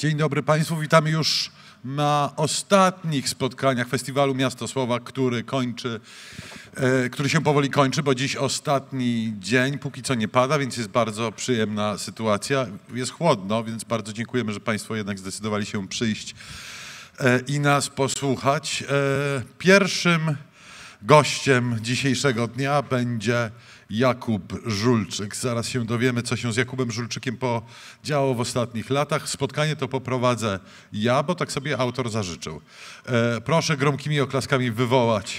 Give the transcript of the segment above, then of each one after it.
Dzień dobry Państwu, witamy już na ostatnich spotkaniach Festiwalu Miasto Słowa, który się powoli kończy, bo dziś ostatni dzień, póki co nie pada, więc jest bardzo przyjemna sytuacja. Jest chłodno, więc bardzo dziękujemy, że Państwo jednak zdecydowali się przyjść i nas posłuchać. Pierwszym gościem dzisiejszego dnia będzie Jakub Żulczyk. Zaraz się dowiemy, co się z Jakubem Żulczykiem podziało w ostatnich latach. Spotkanie to poprowadzę ja, bo tak sobie autor zażyczył. Proszę gromkimi oklaskami wywołać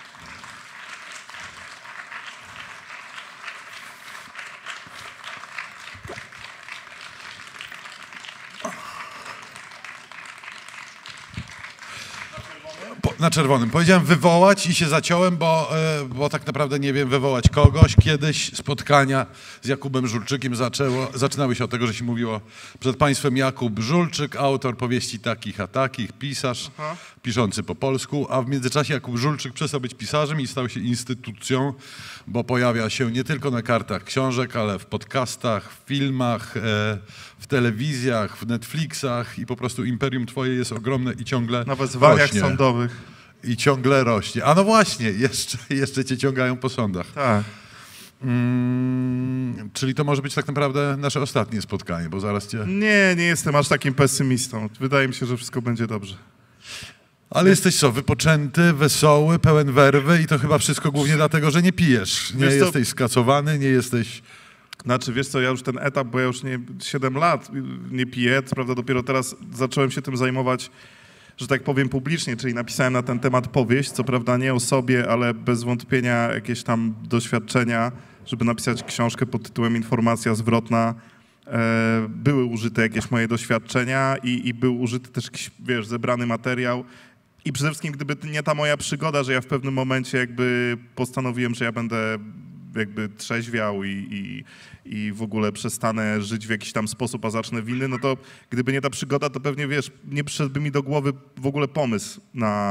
na czerwonym. Powiedziałem wywołać i się zaciąłem, bo tak naprawdę nie wiem wywołać kogoś. Kiedyś spotkania z Jakubem Żulczykiem zaczynały się od tego, że się mówiło przed Państwem Jakub Żulczyk, autor powieści takich a takich, pisarz, piszący po polsku, a w międzyczasie Jakub Żulczyk przestał być pisarzem i stał się instytucją, bo pojawia się nie tylko na kartach książek, ale w podcastach, w filmach, w telewizjach, w Netflixach i po prostu imperium Twoje jest ogromne i ciągle na wezwaniach rośnie. Sądowych. I ciągle rośnie. A no właśnie, jeszcze cię ciągają po sądach. Tak. Czyli to może być tak naprawdę nasze ostatnie spotkanie, bo zaraz cię... Nie jestem aż takim pesymistą. Wydaje mi się, że wszystko będzie dobrze. Ale jesteś co, wypoczęty, wesoły, pełen werwy i to chyba wszystko głównie dlatego, że nie pijesz. Nie jesteś skacowany, nie jesteś... Znaczy, wiesz co, ja już ten etap, bo ja już 7 lat nie piję, co prawda dopiero teraz zacząłem się tym zajmować, że tak powiem publicznie, czyli napisałem na ten temat powieść, co prawda nie o sobie, ale bez wątpienia jakieś tam doświadczenia, żeby napisać książkę pod tytułem Informacja zwrotna. Były użyte jakieś moje doświadczenia i był użyty też jakiś, wiesz, zebrany materiał. I przede wszystkim, gdyby nie ta moja przygoda, że ja w pewnym momencie jakby postanowiłem, że ja będę jakby trzeźwiał i w ogóle przestanę żyć w jakiś tam sposób, a zacznę winny, no to gdyby nie ta przygoda, to pewnie, wiesz, nie przyszedłby mi do głowy w ogóle pomysł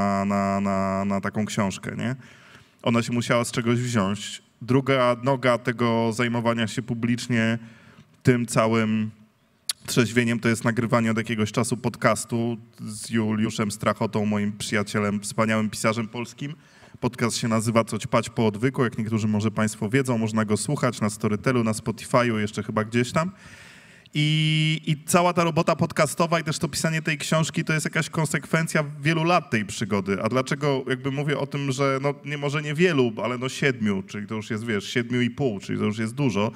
na taką książkę, nie? Ona się musiała z czegoś wziąć. Druga noga tego zajmowania się publicznie tym całym trzeźwieniem to jest nagrywanie od jakiegoś czasu podcastu z Juliuszem Strachotą, moim przyjacielem, wspaniałym pisarzem polskim. Podcast się nazywa Co ćpać po odwyku, jak niektórzy może Państwo wiedzą, można go słuchać na Storytelu, na Spotify'u, jeszcze chyba gdzieś tam. I cała ta robota podcastowa i też to pisanie tej książki to jest jakaś konsekwencja wielu lat tej przygody. A dlaczego jakby mówię o tym, że no może nie wielu, ale no 7, czyli to już jest, wiesz, 7,5, czyli to już jest dużo.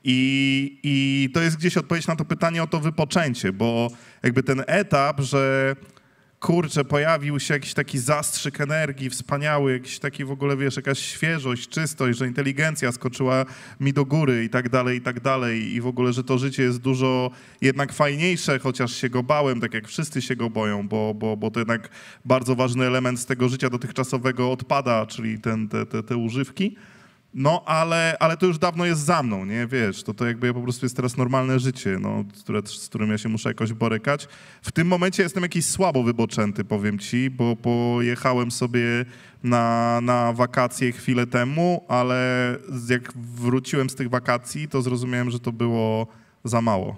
I to jest gdzieś odpowiedź na to pytanie o to wypoczęcie, bo jakby ten etap, że kurczę, pojawił się jakiś taki zastrzyk energii wspaniały, jakiś taki w ogóle, wiesz, jakaś świeżość, czystość, że inteligencja skoczyła mi do góry i tak dalej i w ogóle, że to życie jest dużo jednak fajniejsze, chociaż się go bałem, tak jak wszyscy się go boją, bo to jednak bardzo ważny element z tego życia dotychczasowego odpada, czyli te używki. No, ale to już dawno jest za mną, nie? Wiesz, to jakby po prostu jest teraz normalne życie, no, z którym ja się muszę jakoś borykać. W tym momencie jestem jakiś słabo wypoczęty, powiem ci, bo pojechałem sobie na wakacje chwilę temu, ale jak wróciłem z tych wakacji, to zrozumiałem, że to było za mało.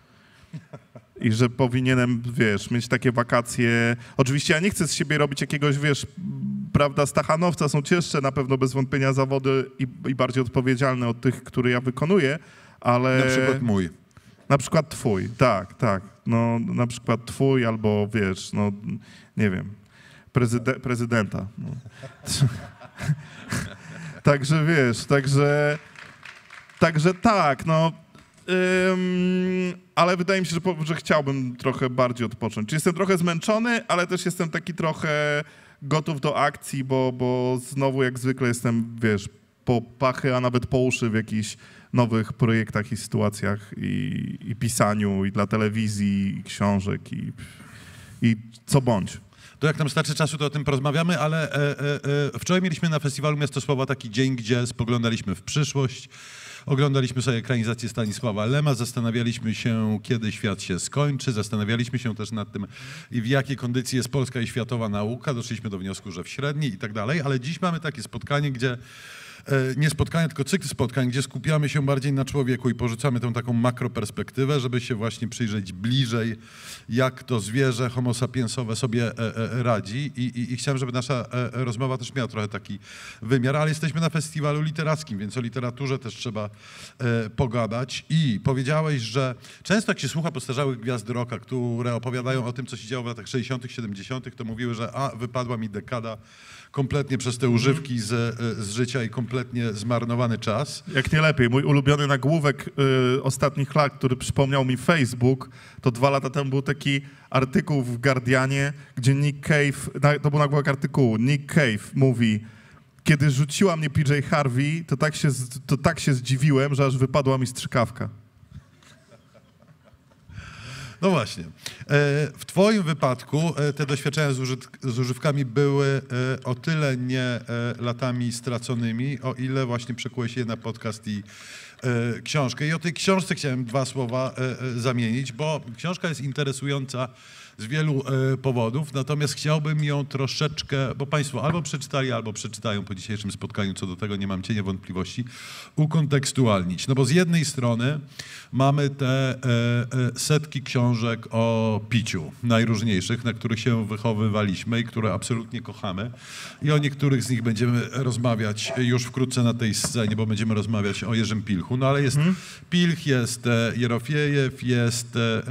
I że powinienem, wiesz, mieć takie wakacje. Oczywiście ja nie chcę z siebie robić jakiegoś, wiesz, prawda, stachanowca, są cięższe na pewno bez wątpienia zawody i bardziej odpowiedzialne od tych, które ja wykonuję, ale... Na przykład mój. Na przykład twój, tak. No, na przykład twój albo, wiesz, no, nie wiem, prezydenta. No. Także, wiesz, także tak, no... ale wydaje mi się, że chciałbym trochę bardziej odpocząć. Czyli jestem trochę zmęczony, ale też jestem taki trochę gotów do akcji, bo znowu jak zwykle jestem, wiesz, po pachy, a nawet po uszy w jakichś nowych projektach i sytuacjach i pisaniu, i dla telewizji, i książek, i co bądź. To jak nam starczy czasu, to o tym porozmawiamy, ale wczoraj mieliśmy na Festiwalu Miasto Słowa taki dzień, gdzie spoglądaliśmy w przyszłość. Oglądaliśmy sobie ekranizację Stanisława Lema, zastanawialiśmy się, kiedy świat się skończy, zastanawialiśmy się też nad tym, w jakiej kondycji jest polska i światowa nauka. Doszliśmy do wniosku, że w średniej i tak dalej, ale dziś mamy takie spotkanie, gdzie nie spotkania, tylko cykl spotkań, gdzie skupiamy się bardziej na człowieku i porzucamy tą taką makroperspektywę, żeby się właśnie przyjrzeć bliżej, jak to zwierzę homo sapiensowe sobie radzi i chciałem, żeby nasza rozmowa też miała trochę taki wymiar, ale jesteśmy na festiwalu literackim, więc o literaturze też trzeba pogadać i powiedziałeś, że często jak się słucha postarzałych gwiazd rocka, które opowiadają o tym, co się działo w latach 60., 70., to mówiły, że wypadła mi dekada kompletnie przez te używki z życia i kompletnie zmarnowany czas. Jak nie lepiej. Mój ulubiony nagłówek ostatnich lat, który przypomniał mi Facebook, to 2 lata temu był taki artykuł w Guardianie, gdzie Nick Cave, to był nagłówek artykułu, Nick Cave mówi: kiedy rzuciła mnie PJ Harvey, to tak się zdziwiłem, że aż wypadła mi strzykawka. No właśnie. W twoim wypadku te doświadczenia z używkami były o tyle nie latami straconymi, o ile właśnie przekułeś je na podcast i książkę. I o tej książce chciałem 2 słowa zamienić, bo książka jest interesująca z wielu powodów, natomiast chciałbym ją troszeczkę, bo państwo albo przeczytali, albo przeczytają po dzisiejszym spotkaniu, co do tego nie mam cienia wątpliwości, ukontekstualnić. No bo z jednej strony mamy te setki książek o piciu, najróżniejszych, na których się wychowywaliśmy i które absolutnie kochamy. I o niektórych z nich będziemy rozmawiać już wkrótce na tej scenie, bo będziemy rozmawiać o Jerzym Pilchu. No ale jest Pilch, jest Jerofiejew, jest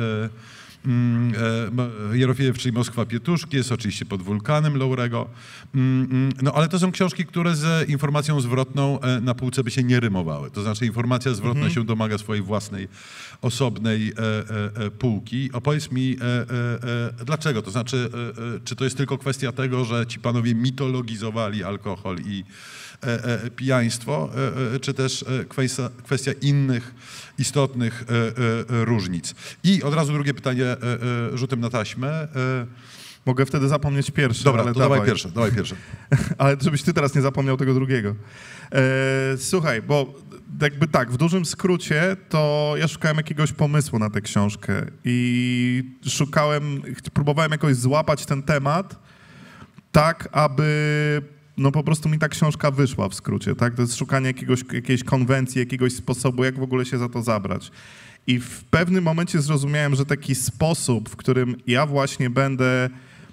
Jerofiejew, czyli Moskwa Pietuszki, jest oczywiście Pod wulkanem Laurego. No ale to są książki, które z informacją zwrotną na półce by się nie rymowały. To znaczy informacja zwrotna się domaga swojej własnej, osobnej półki. Opowiedz mi, dlaczego? To znaczy, czy to jest tylko kwestia tego, że ci panowie mitologizowali alkohol i pijaństwo, czy też kwestia innych istotnych różnic. I od razu drugie pytanie rzutem na taśmę. Mogę wtedy zapomnieć pierwsze. Dobra, ale to dawaj pierwsze. Ale żebyś ty teraz nie zapomniał tego drugiego. Słuchaj, bo jakby tak, w dużym skrócie to ja szukałem jakiegoś pomysłu na tę książkę i próbowałem jakoś złapać ten temat tak, aby no po prostu mi ta książka wyszła w skrócie, tak? To jest szukanie jakiejś konwencji, jakiegoś sposobu, jak w ogóle się za to zabrać. I w pewnym momencie zrozumiałem, że taki sposób, w którym ja właśnie będę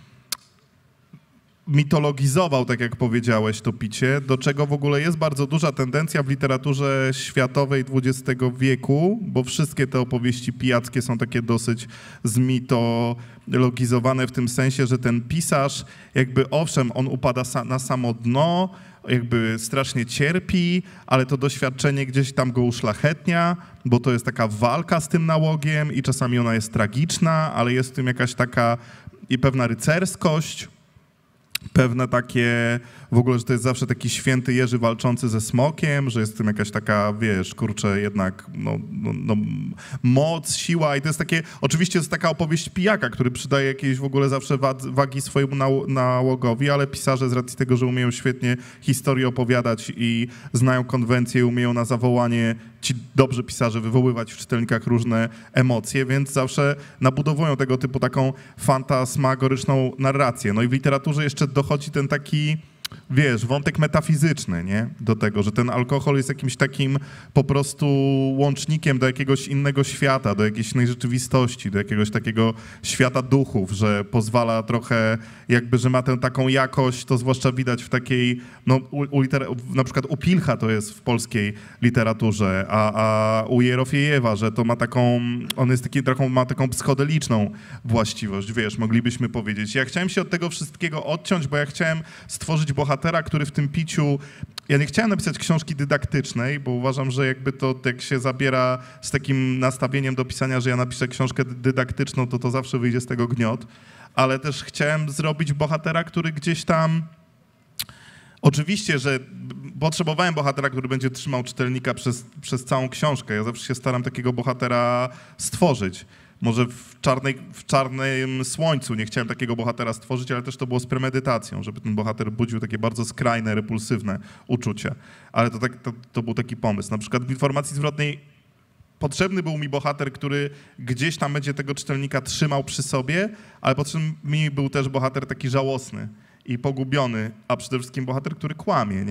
mitologizował, tak jak powiedziałeś, to picie, do czego w ogóle jest bardzo duża tendencja w literaturze światowej XX wieku, bo wszystkie te opowieści pijackie są takie dosyć zmitologizowane w tym sensie, że ten pisarz jakby owszem, on upada na samo dno, jakby strasznie cierpi, ale to doświadczenie gdzieś tam go uszlachetnia, bo to jest taka walka z tym nałogiem i czasami ona jest tragiczna, ale jest w tym jakaś taka i pewna rycerskość, pewne takie, w ogóle, że to jest zawsze taki święty Jerzy walczący ze smokiem, że jest w tym jakaś taka, wiesz, kurczę, jednak moc, siła i to jest takie, oczywiście jest taka opowieść pijaka, który przydaje jakiejś w ogóle zawsze wagi swojemu nałogowi, ale pisarze z racji tego, że umieją świetnie historię opowiadać i znają konwencję i umieją na zawołanie, ci dobrzy pisarze wywoływać w czytelnikach różne emocje, więc zawsze nabudowują tego typu taką fantasmagoryczną narrację. No i w literaturze jeszcze dochodzi ten taki, wiesz, wątek metafizyczny, nie? Do tego, że ten alkohol jest jakimś takim po prostu łącznikiem do jakiegoś innego świata, do jakiejś innej rzeczywistości, do jakiegoś takiego świata duchów, że pozwala trochę, jakby, że ma tę taką jakość, to zwłaszcza widać w takiej, no na przykład u Pilcha to jest w polskiej literaturze, a u Jerofiejewa, że to ma taką, on jest ma taką psychodeliczną właściwość, wiesz, moglibyśmy powiedzieć. Ja chciałem się od tego wszystkiego odciąć, bo ja chciałem stworzyć bohatera, który w tym piciu... Ja nie chciałem napisać książki dydaktycznej, bo uważam, że jakby to, jak się zabiera z takim nastawieniem do pisania, że ja napiszę książkę dydaktyczną, to zawsze wyjdzie z tego gniot, ale też chciałem zrobić bohatera, który gdzieś tam... Oczywiście, że potrzebowałem bohatera, który będzie trzymał czytelnika przez całą książkę. Ja zawsze się staram takiego bohatera stworzyć. Może w czarnym słońcu nie chciałem takiego bohatera stworzyć, ale też to było z premedytacją, żeby ten bohater budził takie bardzo skrajne, repulsywne uczucia. Ale to był taki pomysł. Na przykład w informacji zwrotnej potrzebny był mi bohater, który gdzieś tam będzie tego czytelnika trzymał przy sobie, ale potrzebny mi był też bohater taki żałosny i pogubiony, a przede wszystkim bohater, który kłamie, nie?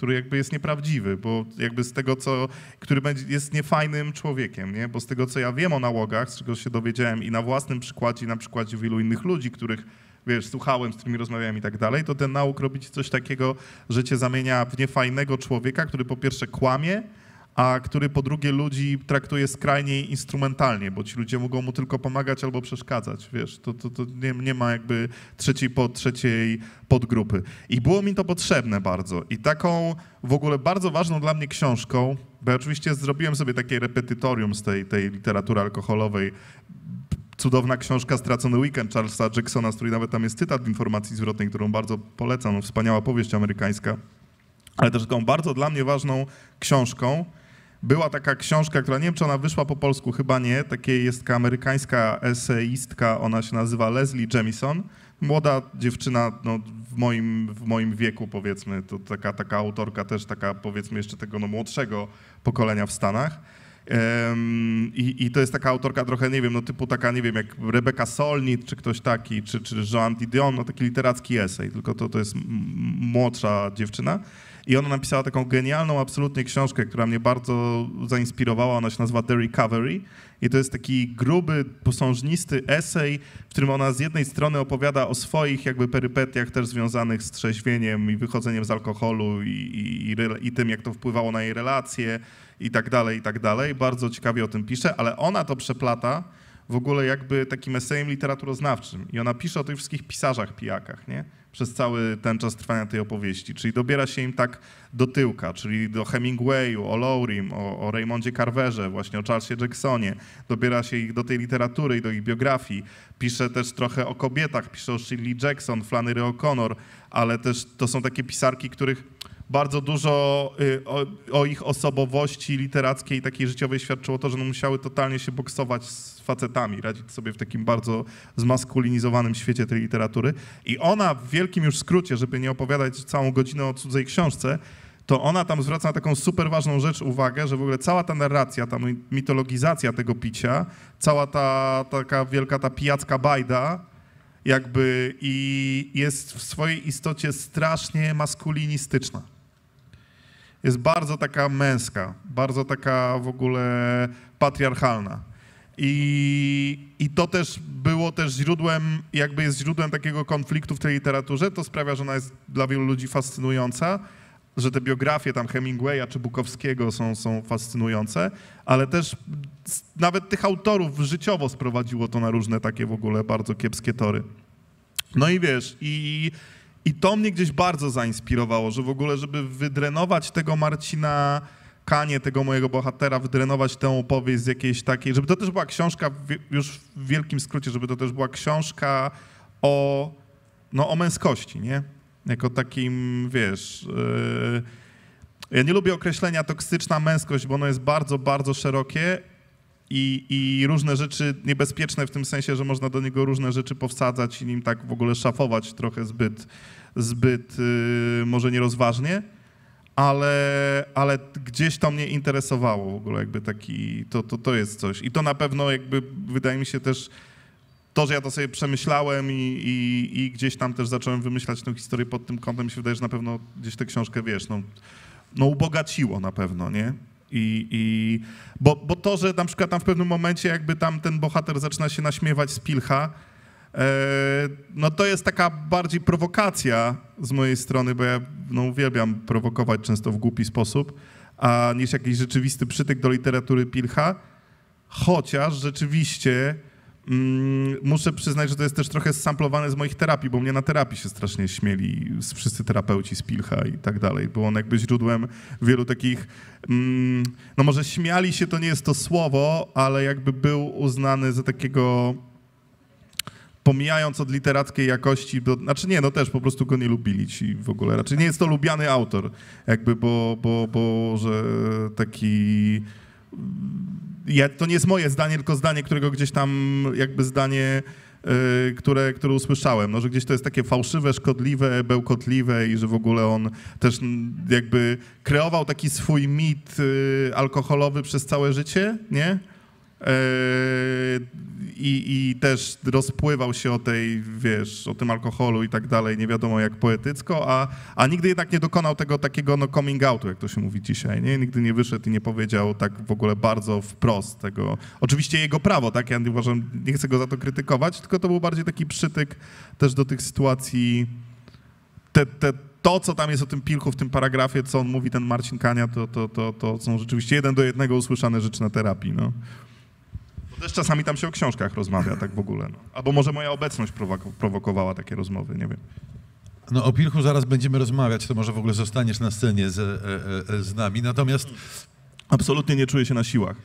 który jakby jest nieprawdziwy, bo jakby z tego, który jest niefajnym człowiekiem, nie? Bo z tego, co ja wiem o nałogach, z czego się dowiedziałem i na własnym przykładzie, i na przykładzie wielu innych ludzi, których, wiesz, słuchałem, z którymi rozmawiałem i tak dalej, to ten nałóg robi ci coś takiego, że cię zamienia w niefajnego człowieka, który po pierwsze kłamie, a który po drugie ludzi traktuje skrajnie instrumentalnie, bo ci ludzie mogą mu tylko pomagać albo przeszkadzać, wiesz, to nie ma jakby trzeciej podgrupy. I było mi to potrzebne bardzo. I taką w ogóle bardzo ważną dla mnie książką, bo ja oczywiście zrobiłem sobie takie repetytorium z tej literatury alkoholowej, cudowna książka Stracony Weekend Charlesa Jacksona, z której nawet tam jest cytat w informacji zwrotnej, którą bardzo polecam, wspaniała powieść amerykańska, ale też taką bardzo dla mnie ważną książką była taka książka, która nie wiem, czy ona wyszła po polsku, chyba nie, jest taka amerykańska eseistka, ona się nazywa Leslie Jamison, młoda dziewczyna no, w moim wieku, powiedzmy, to taka autorka też taka, powiedzmy, jeszcze tego no, młodszego pokolenia w Stanach. I to jest taka autorka trochę, nie wiem, no typu taka, nie wiem, jak Rebecca Solnit, czy ktoś taki, czy Joan Didion, no taki literacki esej, tylko to jest młodsza dziewczyna. I ona napisała taką genialną absolutnie książkę, która mnie bardzo zainspirowała, ona się nazywa The Recovery i to jest taki gruby, posążnisty esej, w którym ona z jednej strony opowiada o swoich jakby perypetiach też związanych z trzeźwieniem i wychodzeniem z alkoholu i tym, jak to wpływało na jej relacje i tak dalej. Bardzo ciekawie o tym pisze, ale ona to przeplata w ogóle jakby takim esejem literaturoznawczym i ona pisze o tych wszystkich pisarzach pijakach, nie? Przez cały ten czas trwania tej opowieści, czyli dobiera się im tak do tyłka, czyli do Hemingwayu, o Lowrym, o Raymondzie Carverze, właśnie o Charlesie Jacksonie, dobiera się ich do tej literatury i do ich biografii, pisze też trochę o kobietach, pisze o Shirley Jackson, Flannery O'Connor, ale też to są takie pisarki, których bardzo dużo o ich osobowości literackiej i takiej życiowej świadczyło to, że no musiały totalnie się boksować z facetami, radzić sobie w takim bardzo zmaskulinizowanym świecie tej literatury. I ona w wielkim już skrócie, żeby nie opowiadać całą godzinę o cudzej książce, to ona tam zwraca na taką super ważną rzecz uwagę, że w ogóle cała ta narracja, ta mitologizacja tego picia, cała ta taka wielka ta pijacka bajda, jakby i jest w swojej istocie strasznie maskulinistyczna. Jest bardzo taka męska, bardzo taka w ogóle patriarchalna. I to też było też źródłem, jakby jest źródłem takiego konfliktu w tej literaturze. To sprawia, że ona jest dla wielu ludzi fascynująca, że te biografie tam Hemingwaya czy Bukowskiego są fascynujące, ale też nawet tych autorów życiowo sprowadziło to na różne takie w ogóle bardzo kiepskie tory. No i wiesz, i to mnie gdzieś bardzo zainspirowało, że w ogóle, żeby wydrenować tego Marcina Kanie, tego mojego bohatera, wydrenować tę opowieść z jakiejś takiej, żeby to też była książka, już w wielkim skrócie, żeby to też była książka o męskości, nie? Jako takim, wiesz, ja nie lubię określenia toksyczna męskość, bo ono jest bardzo, bardzo szerokie i różne rzeczy niebezpieczne w tym sensie, że można do niego różne rzeczy powsadzać i nim tak w ogóle szafować trochę zbyt może nierozważnie, ale gdzieś to mnie interesowało w ogóle, jakby taki, to jest coś. I to na pewno jakby wydaje mi się też to, że ja to sobie przemyślałem i gdzieś tam też zacząłem wymyślać tę historię pod tym kątem, mi się wydaje, że na pewno gdzieś tę książkę, wiesz, no ubogaciło na pewno, nie? Bo to, że na przykład tam w pewnym momencie jakby tam ten bohater zaczyna się naśmiewać z Pilcha, no to jest taka bardziej prowokacja z mojej strony, bo ja uwielbiam prowokować często w głupi sposób, niż jakiś rzeczywisty przytyk do literatury Pilcha, chociaż rzeczywiście muszę przyznać, że to jest też trochę zsamplowane z moich terapii, bo mnie na terapii się strasznie śmieli wszyscy terapeuci z Pilcha i tak dalej. Był on jakby źródłem wielu takich, no może śmiali się, to nie jest to słowo, ale jakby był uznany za takiego, pomijając od literackiej jakości, znaczy nie, no też po prostu go nie lubili ci w ogóle. Raczej nie jest to lubiany autor, jakby, bo że taki... to nie jest moje zdanie, tylko zdanie, którego gdzieś tam jakby zdanie, które usłyszałem, no, że gdzieś to jest takie fałszywe, szkodliwe, bełkotliwe i że w ogóle on też jakby kreował taki swój mit alkoholowy przez całe życie, nie? i też rozpływał się o tej, wiesz, o tym alkoholu i tak dalej, nie wiadomo jak poetycko, a nigdy jednak nie dokonał tego takiego no coming outu, jak to się mówi dzisiaj, nie? Nigdy nie wyszedł i nie powiedział tak w ogóle bardzo wprost tego. Oczywiście jego prawo, tak? Ja uważam, nie chcę go za to krytykować, tylko to był bardziej taki przytyk też do tych sytuacji, to, co tam jest o tym Pilchu w tym paragrafie, co on mówi, ten Marcin Kania, to są rzeczywiście 1 do 1 usłyszane rzeczy na terapii, no. Bo też czasami tam się o książkach rozmawia, tak w ogóle, no. Albo może moja obecność prowokowała takie rozmowy, nie wiem. No o Pilchu zaraz będziemy rozmawiać, to może w ogóle zostaniesz na scenie z nami, natomiast... Absolutnie nie czuję się na siłach.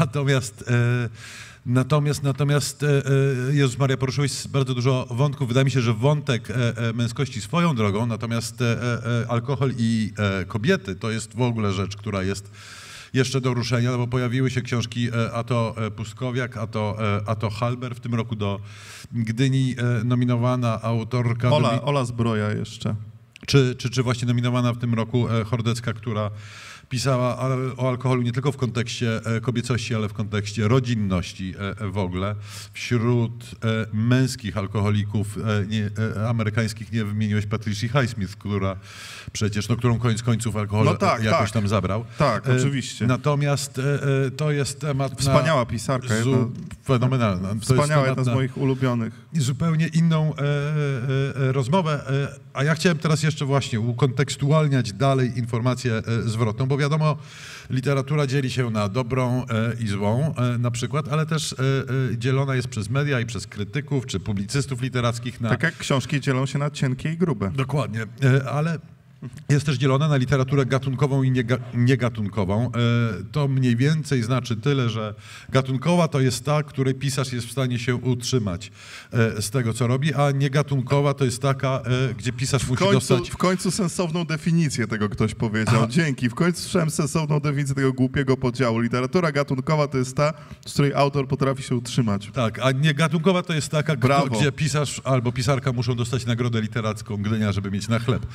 Natomiast Jezus Maria, poruszyłeś bardzo dużo wątków. Wydaje mi się, że wątek męskości swoją drogą, natomiast alkohol i kobiety to jest w ogóle rzecz, która jest jeszcze do ruszenia, no bo pojawiły się książki a to Pustkowiak, a to Halber. W tym roku do Gdyni nominowana autorka... Ola Zbroja jeszcze. Czy właśnie nominowana w tym roku Hordecka, która pisała o alkoholu nie tylko w kontekście kobiecości, ale w kontekście rodzinności w ogóle. Wśród męskich alkoholików amerykańskich nie wymieniłeś Patricia Highsmith, która przecież, no, którą koniec końców alkohol jakoś tam zabrał. Tak, oczywiście. Natomiast to jest temat wspaniała pisarka. Fenomenalna. Wspaniała, jedna z moich ulubionych. I zupełnie inną rozmowę. A ja chciałem teraz jeszcze właśnie ukontekstualniać dalej informację zwrotną, bo wiadomo, literatura dzieli się na dobrą i złą na przykład, ale też dzielona jest przez media i przez krytyków czy publicystów literackich na... Tak jak książki dzielą się na cienkie i grube. Dokładnie, ale jest też dzielona na literaturę gatunkową i niegatunkową. To mniej więcej znaczy tyle, że gatunkowa to jest ta, której pisarz jest w stanie się utrzymać z tego, co robi, a niegatunkowa to jest taka, gdzie pisarz musi dostać... W końcu sensowną definicję tego ktoś powiedział. Dzięki. W końcu słyszałem sensowną definicję tego głupiego podziału. Literatura gatunkowa to jest ta, z której autor potrafi się utrzymać. Tak, a niegatunkowa to jest taka, gdzie pisarz albo pisarka muszą dostać nagrodę literacką Gdynia, żeby mieć na chleb.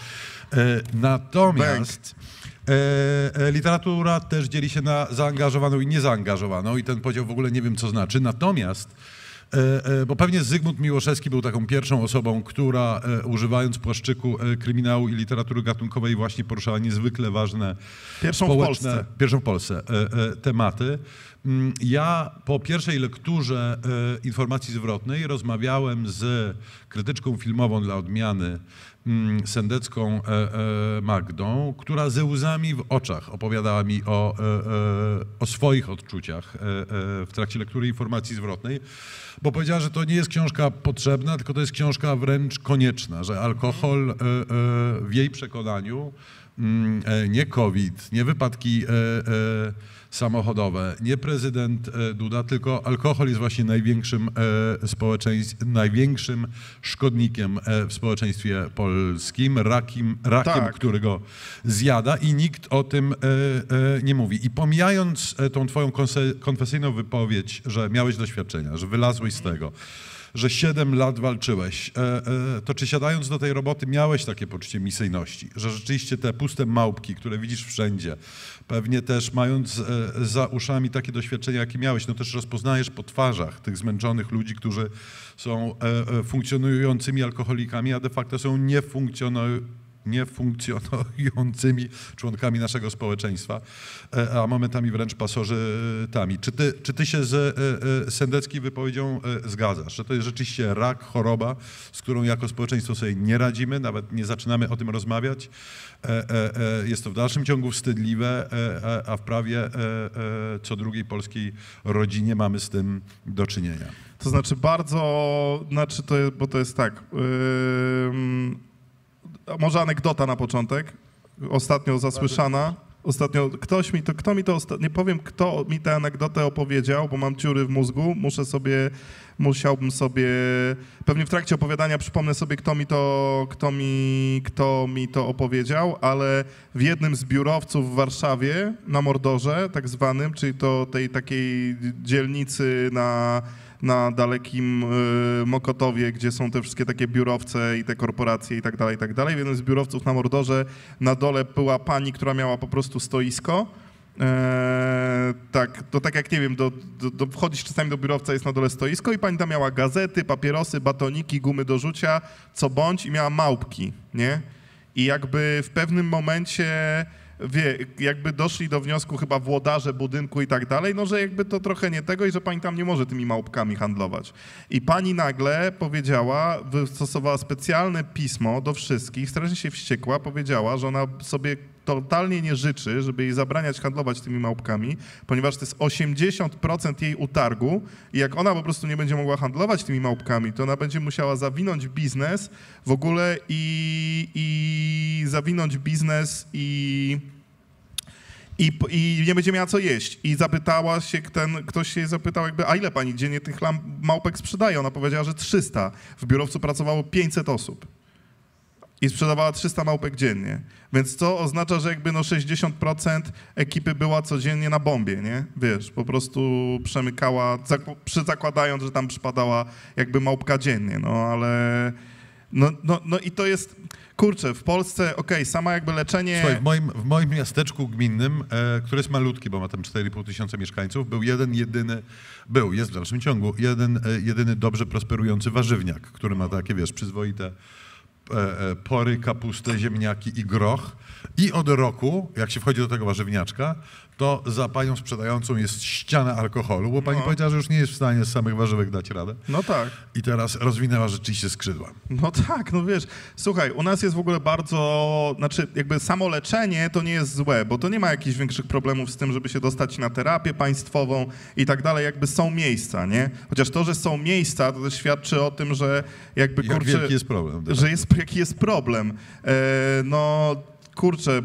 Natomiast literatura też dzieli się na zaangażowaną i niezaangażowaną i ten podział w ogóle nie wiem, co znaczy. Natomiast, bo pewnie Zygmunt Miłoszewski był taką pierwszą osobą, która używając płaszczyku kryminału i literatury gatunkowej właśnie poruszała niezwykle ważne pierwszą w Polsce tematy. Ja po pierwszej lekturze informacji zwrotnej rozmawiałem z krytyczką filmową dla odmiany, sendecką Magdą, która ze łzami w oczach opowiadała mi o swoich odczuciach w trakcie lektury informacji zwrotnej, bo powiedziała, że to nie jest książka potrzebna, tylko to jest książka wręcz konieczna, że alkohol w jej przekonaniu, nie COVID, nie wypadki samochodowe, nie prezydent Duda, tylko alkohol jest właśnie największym szkodnikiem w społeczeństwie polskim, rakiem, który go zjada i nikt o tym nie mówi. I pomijając tą twoją konfesyjną wypowiedź, że miałeś doświadczenia, że wylazłeś z tego, że 7 lat walczyłeś, to czy siadając do tej roboty miałeś takie poczucie misyjności, że rzeczywiście te puste małpki, które widzisz wszędzie, pewnie też mając za uszami takie doświadczenia, jakie miałeś, no też rozpoznajesz po twarzach tych zmęczonych ludzi, którzy są funkcjonującymi alkoholikami, a de facto są niefunkcjonującymi członkami naszego społeczeństwa, a momentami wręcz pasożytami. Czy ty się z Sendeckiej wypowiedzią zgadzasz, że to jest rzeczywiście rak, choroba, z którą jako społeczeństwo sobie nie radzimy, nawet nie zaczynamy o tym rozmawiać? Jest to w dalszym ciągu wstydliwe, a w prawie co drugiej polskiej rodzinie mamy z tym do czynienia. To znaczy bo to jest tak... Może anegdota na początek, ostatnio zasłyszana. Nie powiem, kto mi tę anegdotę opowiedział, bo mam dziury w mózgu. Musiałbym sobie, pewnie w trakcie opowiadania przypomnę sobie, kto mi to opowiedział, ale w jednym z biurowców w Warszawie, na Mordorze tak zwanym, czyli to tej takiej dzielnicy na dalekim Mokotowie, gdzie są te wszystkie takie biurowce i te korporacje i tak dalej. W jednym z biurowców na Mordorze na dole była pani, która miała po prostu stoisko Tak, to tak jak, nie wiem, wchodzisz czasami do biurowca, jest na dole stoisko i pani tam miała gazety, papierosy, batoniki, gumy do rzucia, co bądź i miała małpki, nie? I jakby w pewnym momencie, jakby doszli do wniosku chyba włodarze budynku i tak dalej, no że jakby to trochę nie tego i że pani tam nie może tymi małpkami handlować. I pani nagle powiedziała, wystosowała specjalne pismo do wszystkich, strasznie się wściekła, powiedziała, że ona sobie totalnie nie życzy, żeby jej zabraniać handlować tymi małpkami, ponieważ to jest 80% jej utargu i jak ona po prostu nie będzie mogła handlować tymi małpkami, to ona będzie musiała zawinąć biznes w ogóle i zawinąć biznes i nie będzie miała co jeść. I zapytała się, ktoś się jej zapytał jakby, a ile pani dziennie tych małpek sprzedaje? Ona powiedziała, że 300. W biurowcu pracowało 500 osób. I sprzedawała 300 małpek dziennie. Więc to oznacza, że jakby no 60% ekipy była codziennie na bombie, nie? Wiesz, po prostu przemykała, zakładając, że tam przypadała jakby małpka dziennie, no ale... No i to jest, kurczę, w Polsce, okej, sama jakby leczenie... Słuchaj, w moim miasteczku gminnym, które jest malutkie, bo ma tam 4,5 tysiąca mieszkańców, jest w dalszym ciągu jedyny dobrze prosperujący warzywniak, który ma takie, wiesz, przyzwoite pory, kapustę, ziemniaki i groch. I od roku, jak się wchodzi do tego warzywniaczka, to za panią sprzedającą jest ściana alkoholu, bo pani powiedziała, że już nie jest w stanie z samych warzywek dać radę. No tak. I teraz rozwinęła rzeczywiście skrzydła. No tak, no wiesz, słuchaj, u nas jest w ogóle bardzo, znaczy jakby samo leczenie to nie jest złe, bo to nie ma jakichś większych problemów z tym, żeby się dostać na terapię państwową i tak dalej, jakby są miejsca, nie? Chociaż to, że są miejsca, to też świadczy o tym, że jakby, kurczę... Wielki jest problem. Że jaki jest problem. No, kurczę,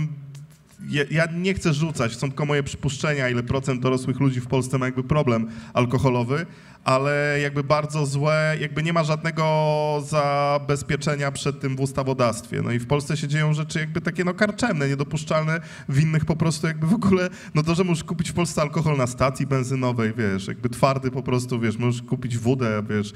ja nie chcę rzucać, są tylko moje przypuszczenia, ile procent dorosłych ludzi w Polsce ma jakby problem alkoholowy, ale jakby bardzo złe, jakby nie ma żadnego zabezpieczenia przed tym w ustawodawstwie. No i w Polsce się dzieją rzeczy jakby takie no karczemne, niedopuszczalne, w innych po prostu jakby w ogóle, no to, że możesz kupić w Polsce alkohol na stacji benzynowej, wiesz, jakby twardy po prostu, wiesz, możesz kupić wódę, wiesz,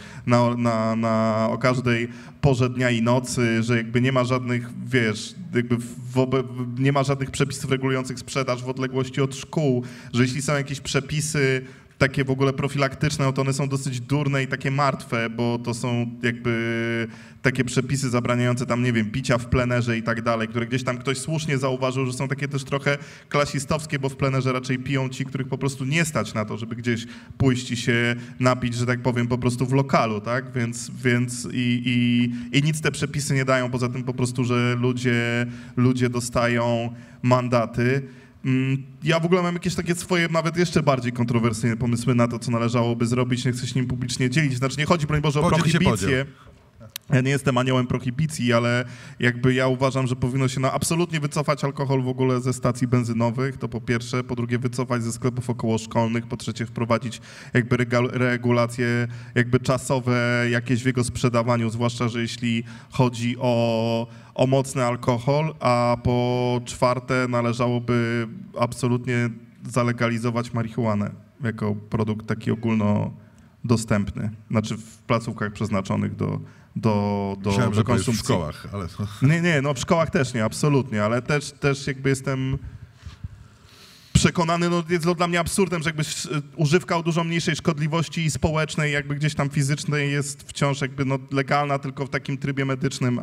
o każdej porze dnia i nocy, że jakby nie ma żadnych, wiesz, jakby nie ma żadnych przepisów regulujących sprzedaż w odległości od szkół, że jeśli są jakieś przepisy takie w ogóle profilaktyczne, no to one są dosyć durne i takie martwe, bo to są jakby takie przepisy zabraniające tam, nie wiem, picia w plenerze i tak dalej, które gdzieś tam ktoś słusznie zauważył, że są takie też trochę klasistowskie, bo w plenerze raczej piją ci, których po prostu nie stać na to, żeby gdzieś pójść i się napić, że tak powiem, po prostu w lokalu, tak? Więc nic te przepisy nie dają, poza tym po prostu, że ludzie dostają mandaty. Ja w ogóle mam jakieś takie swoje, nawet jeszcze bardziej kontrowersyjne pomysły na to, co należałoby zrobić. Nie chcę się nim publicznie dzielić. Znaczy nie chodzi, broń Boże, o prohibicję. Ja nie jestem aniołem prohibicji, ale jakby ja uważam, że powinno się absolutnie wycofać alkohol w ogóle ze stacji benzynowych, to po pierwsze. Po drugie wycofać ze sklepów okołoszkolnych. Po trzecie wprowadzić jakby regulacje jakby czasowe jakieś w jego sprzedawaniu, zwłaszcza, że jeśli chodzi o mocny alkohol, a po czwarte należałoby absolutnie zalegalizować marihuanę jako produkt taki ogólnodostępny, znaczy w placówkach przeznaczonych do Myślałem, że konsumpcji. w szkołach, ale... Nie, no w szkołach też nie, absolutnie, ale też jakby jestem przekonany, no jest to dla mnie absurdem, że jakby używka o dużo mniejszej szkodliwości i społecznej, jakby gdzieś tam fizycznej jest wciąż jakby no legalna tylko w takim trybie medycznym,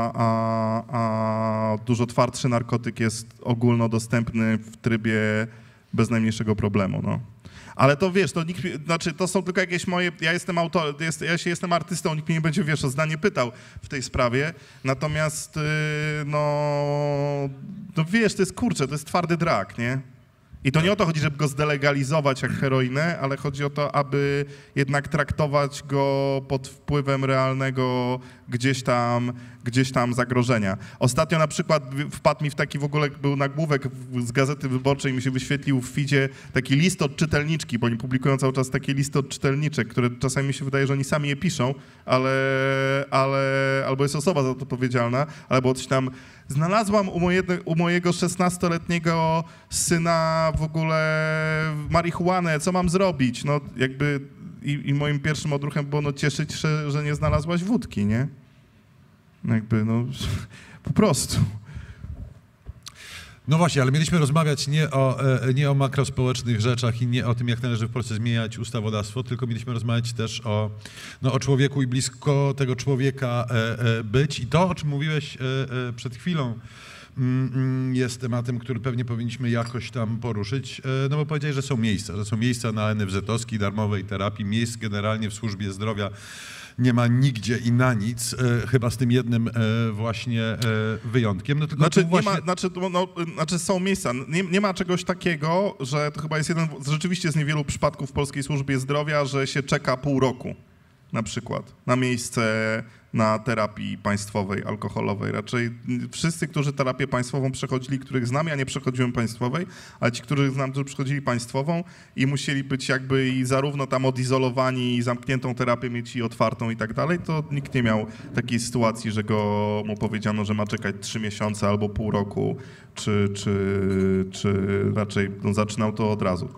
a dużo twardszy narkotyk jest ogólnodostępny w trybie bez najmniejszego problemu, no. Ale to wiesz, to znaczy to są tylko jakieś moje, jestem artystą, nikt mnie nie będzie, wiesz, o zdanie pytał w tej sprawie, natomiast no wiesz, to jest kurczę, to jest twardy drak, nie? I to nie o to chodzi, żeby go zdelegalizować jak heroinę, ale chodzi o to, aby jednak traktować go pod wpływem realnego gdzieś tam zagrożenia. Ostatnio na przykład wpadł mi w taki w ogóle, był nagłówek z Gazety Wyborczej, mi się wyświetlił w feedzie taki list od czytelniczki, bo oni publikują cały czas takie listy od czytelniczek, które czasami mi się wydaje, że oni sami je piszą, albo jest osoba za to odpowiedzialna, albo coś tam. Znalazłam u mojego 16-letniego syna w ogóle marihuanę, co mam zrobić? No jakby i moim pierwszym odruchem było no cieszyć się, że nie znalazłaś wódki, nie? Jakby no po prostu. No właśnie, ale mieliśmy rozmawiać nie o makrospołecznych rzeczach i nie o tym, jak należy w Polsce zmieniać ustawodawstwo, tylko mieliśmy rozmawiać też o człowieku i blisko tego człowieka być. I to, o czym mówiłeś przed chwilą, jest tematem, który pewnie powinniśmy jakoś tam poruszyć, no bo powiedziałeś, że są miejsca na NFZ-owskiej darmowej terapii, miejsc generalnie w służbie zdrowia nie ma nigdzie i na nic, chyba z tym jednym właśnie wyjątkiem. No tylko znaczy są miejsca. Nie ma czegoś takiego, że to chyba jest jeden rzeczywiście z niewielu przypadków w polskiej służbie zdrowia, że się czeka pół roku na przykład na miejsce na terapii państwowej, alkoholowej. Raczej wszyscy, którzy terapię państwową przechodzili, których znam, ja nie przechodziłem państwowej, ale ci, których znam, którzy przechodzili państwową i musieli być jakby i zarówno tam odizolowani i zamkniętą terapię mieć i otwartą i tak dalej, to nikt nie miał takiej sytuacji, że mu powiedziano, że ma czekać 3 miesiące albo pół roku, czy raczej zaczynał to od razu.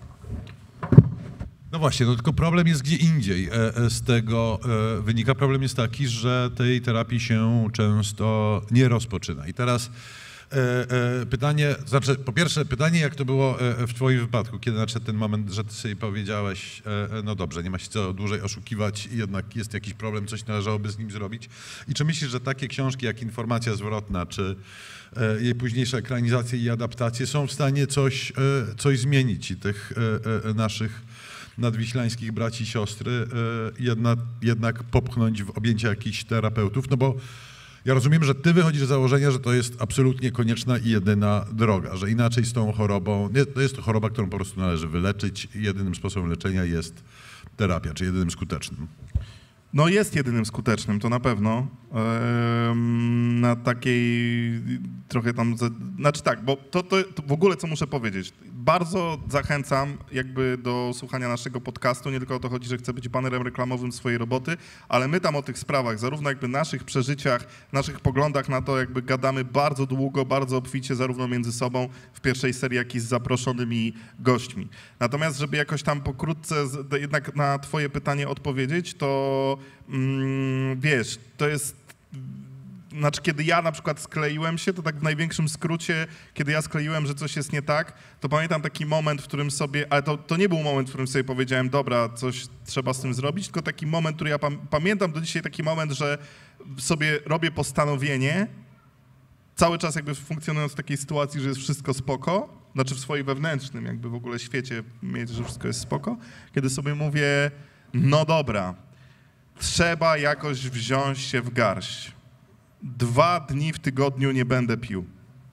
No właśnie, no tylko problem jest gdzie indziej. Z tego wynika, problem jest taki, że tej terapii się często nie rozpoczyna. I teraz pytanie, znaczy po pierwsze pytanie, jak to było w twoim wypadku, kiedy nadszedł ten moment, że ty sobie powiedziałeś, no dobrze, nie ma się co dłużej oszukiwać, jednak jest jakiś problem, coś należałoby z nim zrobić. I czy myślisz, że takie książki jak Informacja zwrotna, czy jej późniejsze ekranizacje i adaptacje są w stanie coś zmienić i tych naszych nadwiślańskich braci i siostry jednak popchnąć w objęcia jakichś terapeutów, no bo ja rozumiem, że ty wychodzisz z założenia, że to jest absolutnie konieczna i jedyna droga, że inaczej z tą chorobą, to jest to choroba, którą po prostu należy wyleczyć i jedynym sposobem leczenia jest terapia, czy jedynym skutecznym. No jest jedynym skutecznym, to na pewno. Na takiej trochę tam, znaczy tak, bo to w ogóle co muszę powiedzieć. Bardzo zachęcam jakby do słuchania naszego podcastu, nie tylko o to chodzi, że chcę być banerem reklamowym swojej roboty, ale my tam o tych sprawach, zarówno jakby naszych przeżyciach, naszych poglądach na to jakby gadamy bardzo długo, bardzo obficie zarówno między sobą w pierwszej serii, jak i z zaproszonymi gośćmi. Natomiast żeby jakoś tam pokrótce jednak na twoje pytanie odpowiedzieć, to wiesz, to jest, znaczy kiedy ja na przykład skleiłem się, to tak w największym skrócie, kiedy ja skleiłem, że coś jest nie tak, to pamiętam taki moment, w którym sobie, ale to nie był moment, w którym sobie powiedziałem, dobra, coś trzeba z tym zrobić, tylko taki moment, który ja pamiętam do dzisiaj, taki moment, że sobie robię postanowienie, cały czas jakby funkcjonując w takiej sytuacji, że jest wszystko spoko, znaczy w swoim wewnętrznym jakby w ogóle świecie mieć, że wszystko jest spoko, kiedy sobie mówię, no dobra, trzeba jakoś wziąć się w garść. 2 dni w tygodniu nie będę pił.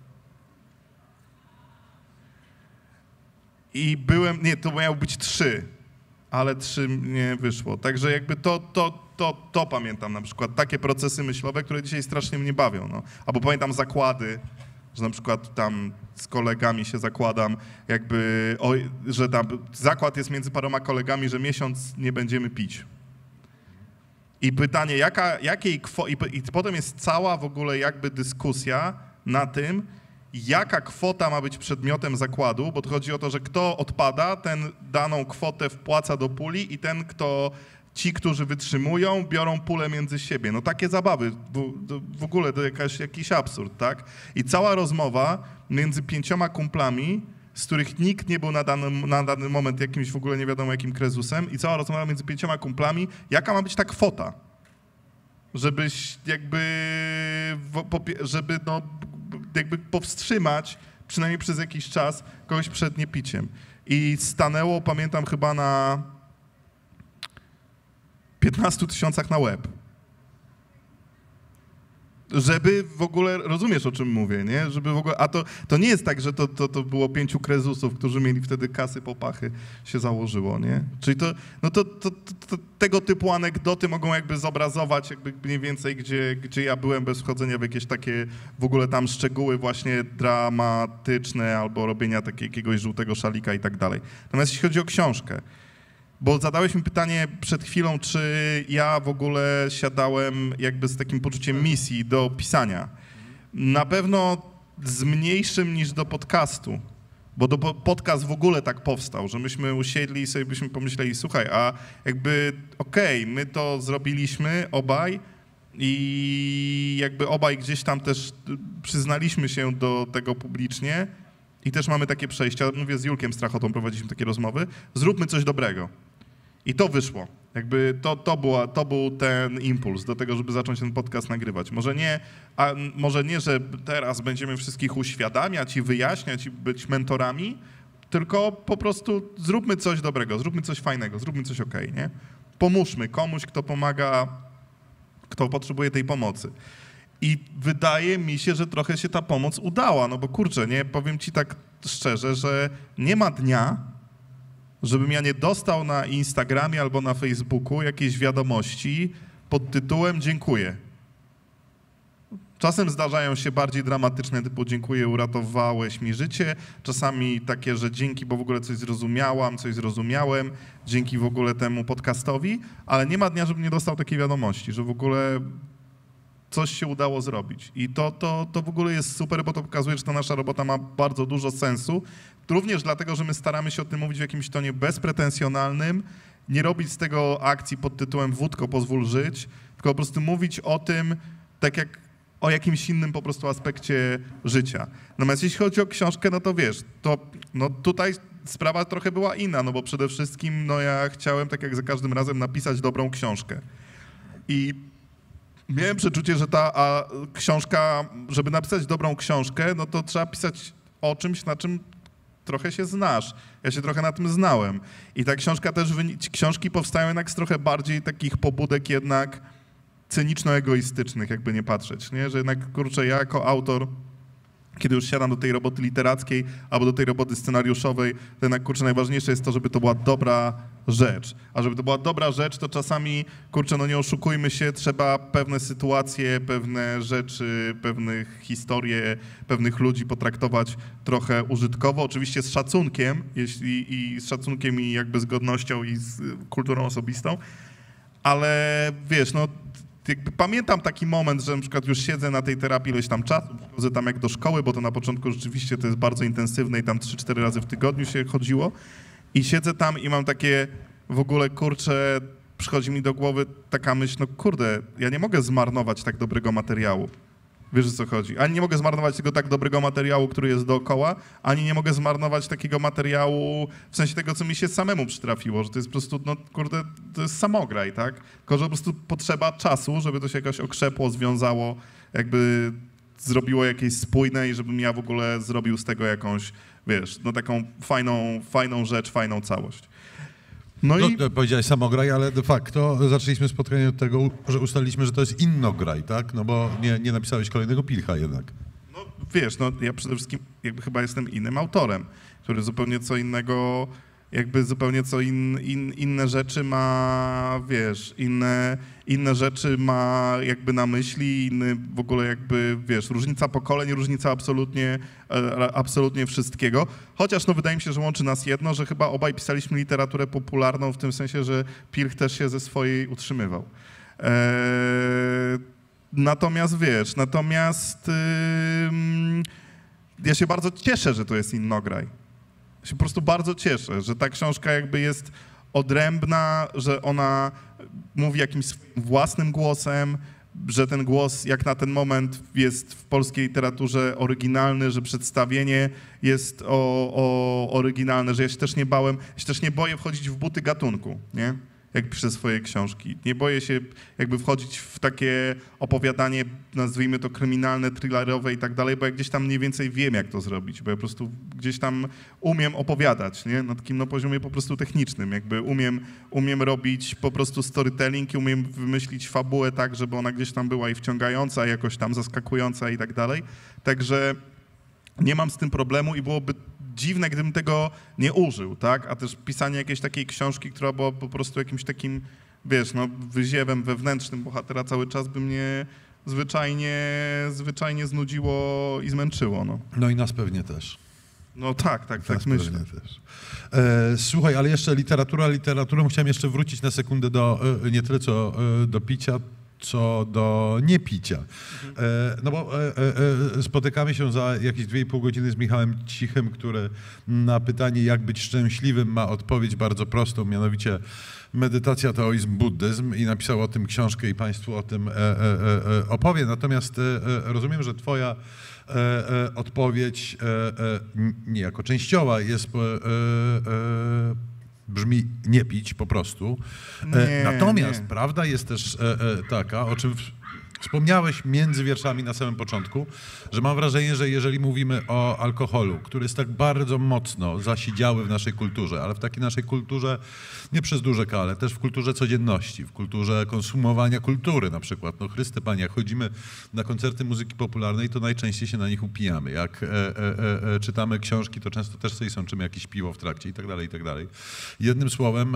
I to miało być 3, ale 3 nie wyszło. Także jakby to pamiętam na przykład, takie procesy myślowe, które dzisiaj strasznie mnie bawią. No. Albo pamiętam zakłady, że na przykład tam z kolegami się zakładam, jakby, że tam zakład jest między paroma kolegami, że miesiąc nie będziemy pić. I pytanie, jakiej kwoty, i potem jest cała w ogóle jakby dyskusja na tym, jaka kwota ma być przedmiotem zakładu, bo to chodzi o to, że kto odpada, ten daną kwotę wpłaca do puli i ci, którzy wytrzymują, biorą pulę między siebie. No takie zabawy, w ogóle to jakiś absurd, tak? I cała rozmowa między 5 kumplami, z których nikt nie był na dany moment jakimś w ogóle nie wiadomo jakim krezusem i cała rozmowa między 5 kumplami, jaka ma być ta kwota, żebyś jakby, żeby no, jakby powstrzymać przynajmniej przez jakiś czas kogoś przed niepiciem. I stanęło, pamiętam, chyba na 15 000 na łeb. Żeby w ogóle, rozumiesz o czym mówię, nie? Żeby w ogóle, a to nie jest tak, że to było 5 krezusów, którzy mieli wtedy kasy po pachy, się założyło, nie? Czyli tego typu anegdoty mogą jakby zobrazować jakby mniej więcej, gdzie ja byłem bez wchodzenia w jakieś takie w ogóle tam szczegóły właśnie dramatyczne albo robienia jakiegoś żółtego szalika i tak dalej. Natomiast jeśli chodzi o książkę, bo zadałeś mi pytanie przed chwilą, czy ja w ogóle siadałem jakby z takim poczuciem misji do pisania. Na pewno z mniejszym niż do podcastu, bo podcast w ogóle tak powstał, że myśmy usiedli i sobie byśmy pomyśleli, słuchaj, a jakby okej, my to zrobiliśmy obaj, I jakby obaj gdzieś tam też przyznaliśmy się do tego publicznie i też mamy takie przejścia. Mówię, z Julkiem Strachotą prowadziliśmy takie rozmowy. Zróbmy coś dobrego. I to wyszło. Jakby to był ten impuls do tego, żeby zacząć ten podcast nagrywać. Może nie, że teraz będziemy wszystkich uświadamiać i wyjaśniać i być mentorami, tylko po prostu zróbmy coś dobrego, zróbmy coś fajnego, zróbmy coś okej, nie? Pomóżmy komuś, kto pomaga, kto potrzebuje tej pomocy. I wydaje mi się, że trochę się ta pomoc udała, no bo kurczę, nie, powiem ci tak szczerze, że nie ma dnia, żebym ja nie dostał na Instagramie albo na Facebooku jakiejś wiadomości pod tytułem dziękuję. Czasem zdarzają się bardziej dramatyczne, typu dziękuję, uratowałeś mi życie. Czasami takie, że dzięki, bo w ogóle coś zrozumiałam, coś zrozumiałem, dzięki w ogóle temu podcastowi, ale nie ma dnia, żebym nie dostał takiej wiadomości, że w ogóle coś się udało zrobić. I to w ogóle jest super, bo to pokazuje, że ta nasza robota ma bardzo dużo sensu. Również dlatego, że my staramy się o tym mówić w jakimś tonie bezpretensjonalnym, nie robić z tego akcji pod tytułem wódko, pozwól żyć, tylko po prostu mówić o tym tak jak o jakimś innym po prostu aspekcie życia. Natomiast jeśli chodzi o książkę, no to wiesz, tutaj sprawa trochę była inna, no bo przede wszystkim ja chciałem, tak jak za każdym razem, napisać dobrą książkę. I miałem przeczucie, że ta książka, żeby napisać dobrą książkę, no to trzeba pisać o czymś, na czym trochę się znasz. Ja się trochę na tym znałem. I ta książka też, książki powstają jednak z trochę bardziej takich pobudek jednak cyniczno-egoistycznych, jakby nie patrzeć, nie? Że jednak, kurczę, ja jako autor, kiedy już siadam do tej roboty literackiej albo do tej roboty scenariuszowej, to jednak, kurczę, najważniejsze jest to, żeby to była dobra rzecz. A żeby to była dobra rzecz, to czasami, kurczę, nie oszukujmy się, trzeba pewne sytuacje, pewne rzeczy, pewnych historie, pewnych ludzi potraktować trochę użytkowo, oczywiście z szacunkiem, i z szacunkiem i jakby z godnością i z kulturą osobistą, ale wiesz, jakby pamiętam taki moment, że na przykład już siedzę na tej terapii ileś tam czasu, chodzę tam jak do szkoły, bo to na początku rzeczywiście to jest bardzo intensywne i tam 3-4 razy w tygodniu się chodziło i siedzę tam i mam takie w ogóle, kurczę, przychodzi mi do głowy taka myśl, kurde, ja nie mogę zmarnować tak dobrego materiału. Wiesz, o co chodzi? Ani nie mogę zmarnować tego tak dobrego materiału, który jest dookoła, ani nie mogę zmarnować takiego materiału w sensie tego, co mi się samemu przytrafiło, że to jest po prostu, kurde, to jest samograj, tak? Tylko, że po prostu potrzeba czasu, żeby to się jakoś okrzepło, związało, jakby zrobiło jakieś spójne i żebym ja w ogóle zrobił z tego jakąś, wiesz, taką fajną rzecz, fajną całość. Powiedziałeś samograj, ale de facto zaczęliśmy spotkanie od tego, że ustaliliśmy, że to jest innograj, tak? No bo nie napisałeś kolejnego Pilcha jednak. Wiesz, ja przede wszystkim jakby chyba jestem innym autorem, który zupełnie co innego, jakby zupełnie inne rzeczy ma, wiesz, inne rzeczy ma jakby na myśli, inny w ogóle jakby, wiesz, różnica pokoleń, różnica absolutnie wszystkiego. Chociaż wydaje mi się, że łączy nas jedno, że chyba obaj pisaliśmy literaturę popularną w tym sensie, że Pilch też się ze swojej utrzymywał. Natomiast ja się bardzo cieszę, że to jest innograj. Ja się po prostu bardzo cieszę, że ta książka jakby jest odrębna, że ona mówi jakimś własnym głosem, że ten głos jak na ten moment jest w polskiej literaturze oryginalny, że przedstawienie jest oryginalne, że ja się też nie boję wchodzić w buty gatunku, nie? Jak piszę swoje książki. Nie boję się jakby wchodzić w takie opowiadanie, nazwijmy to kryminalne, thrillerowe i tak dalej, bo ja gdzieś tam mniej więcej wiem, jak to zrobić, bo ja po prostu gdzieś tam umiem opowiadać, nie? Na takim poziomie po prostu technicznym, jakby umiem robić po prostu storytelling i umiem wymyślić fabułę tak, żeby ona gdzieś tam była i wciągająca, i jakoś tam zaskakująca i tak dalej. Także nie mam z tym problemu i byłoby dziwne, gdybym tego nie użył, tak? A też pisanie jakiejś takiej książki, która była po prostu jakimś takim, wiesz, wyziewem wewnętrznym bohatera cały czas by mnie zwyczajnie znudziło i zmęczyło, No i nas pewnie też. Tak myślę. Też. Słuchaj, ale jeszcze literaturą. Chciałem jeszcze wrócić na sekundę do nie tyle co do picia, co do niepicia. No bo spotykamy się za jakieś 2,5 godziny z Michałem Cichym, który na pytanie, jak być szczęśliwym, ma odpowiedź bardzo prostą, mianowicie medytacja, taoizm, buddyzm, i napisał o tym książkę i Państwu o tym opowie. Natomiast rozumiem, że twoja odpowiedź niejako częściowa jest brzmi nie pić po prostu. Natomiast prawda jest też taka, o czym wspomniałeś między wierszami na samym początku, że mam wrażenie, że jeżeli mówimy o alkoholu, który jest tak bardzo mocno zasiedziały w naszej kulturze, ale w takiej naszej kulturze nie przez duże K, ale też w kulturze codzienności, w kulturze konsumowania kultury na przykład. No Chryste Panie, jak chodzimy na koncerty muzyki popularnej, to najczęściej się na nich upijamy. Jak czytamy książki, to często też sobie sączymy jakieś piwo w trakcie i tak dalej, i tak dalej. Jednym słowem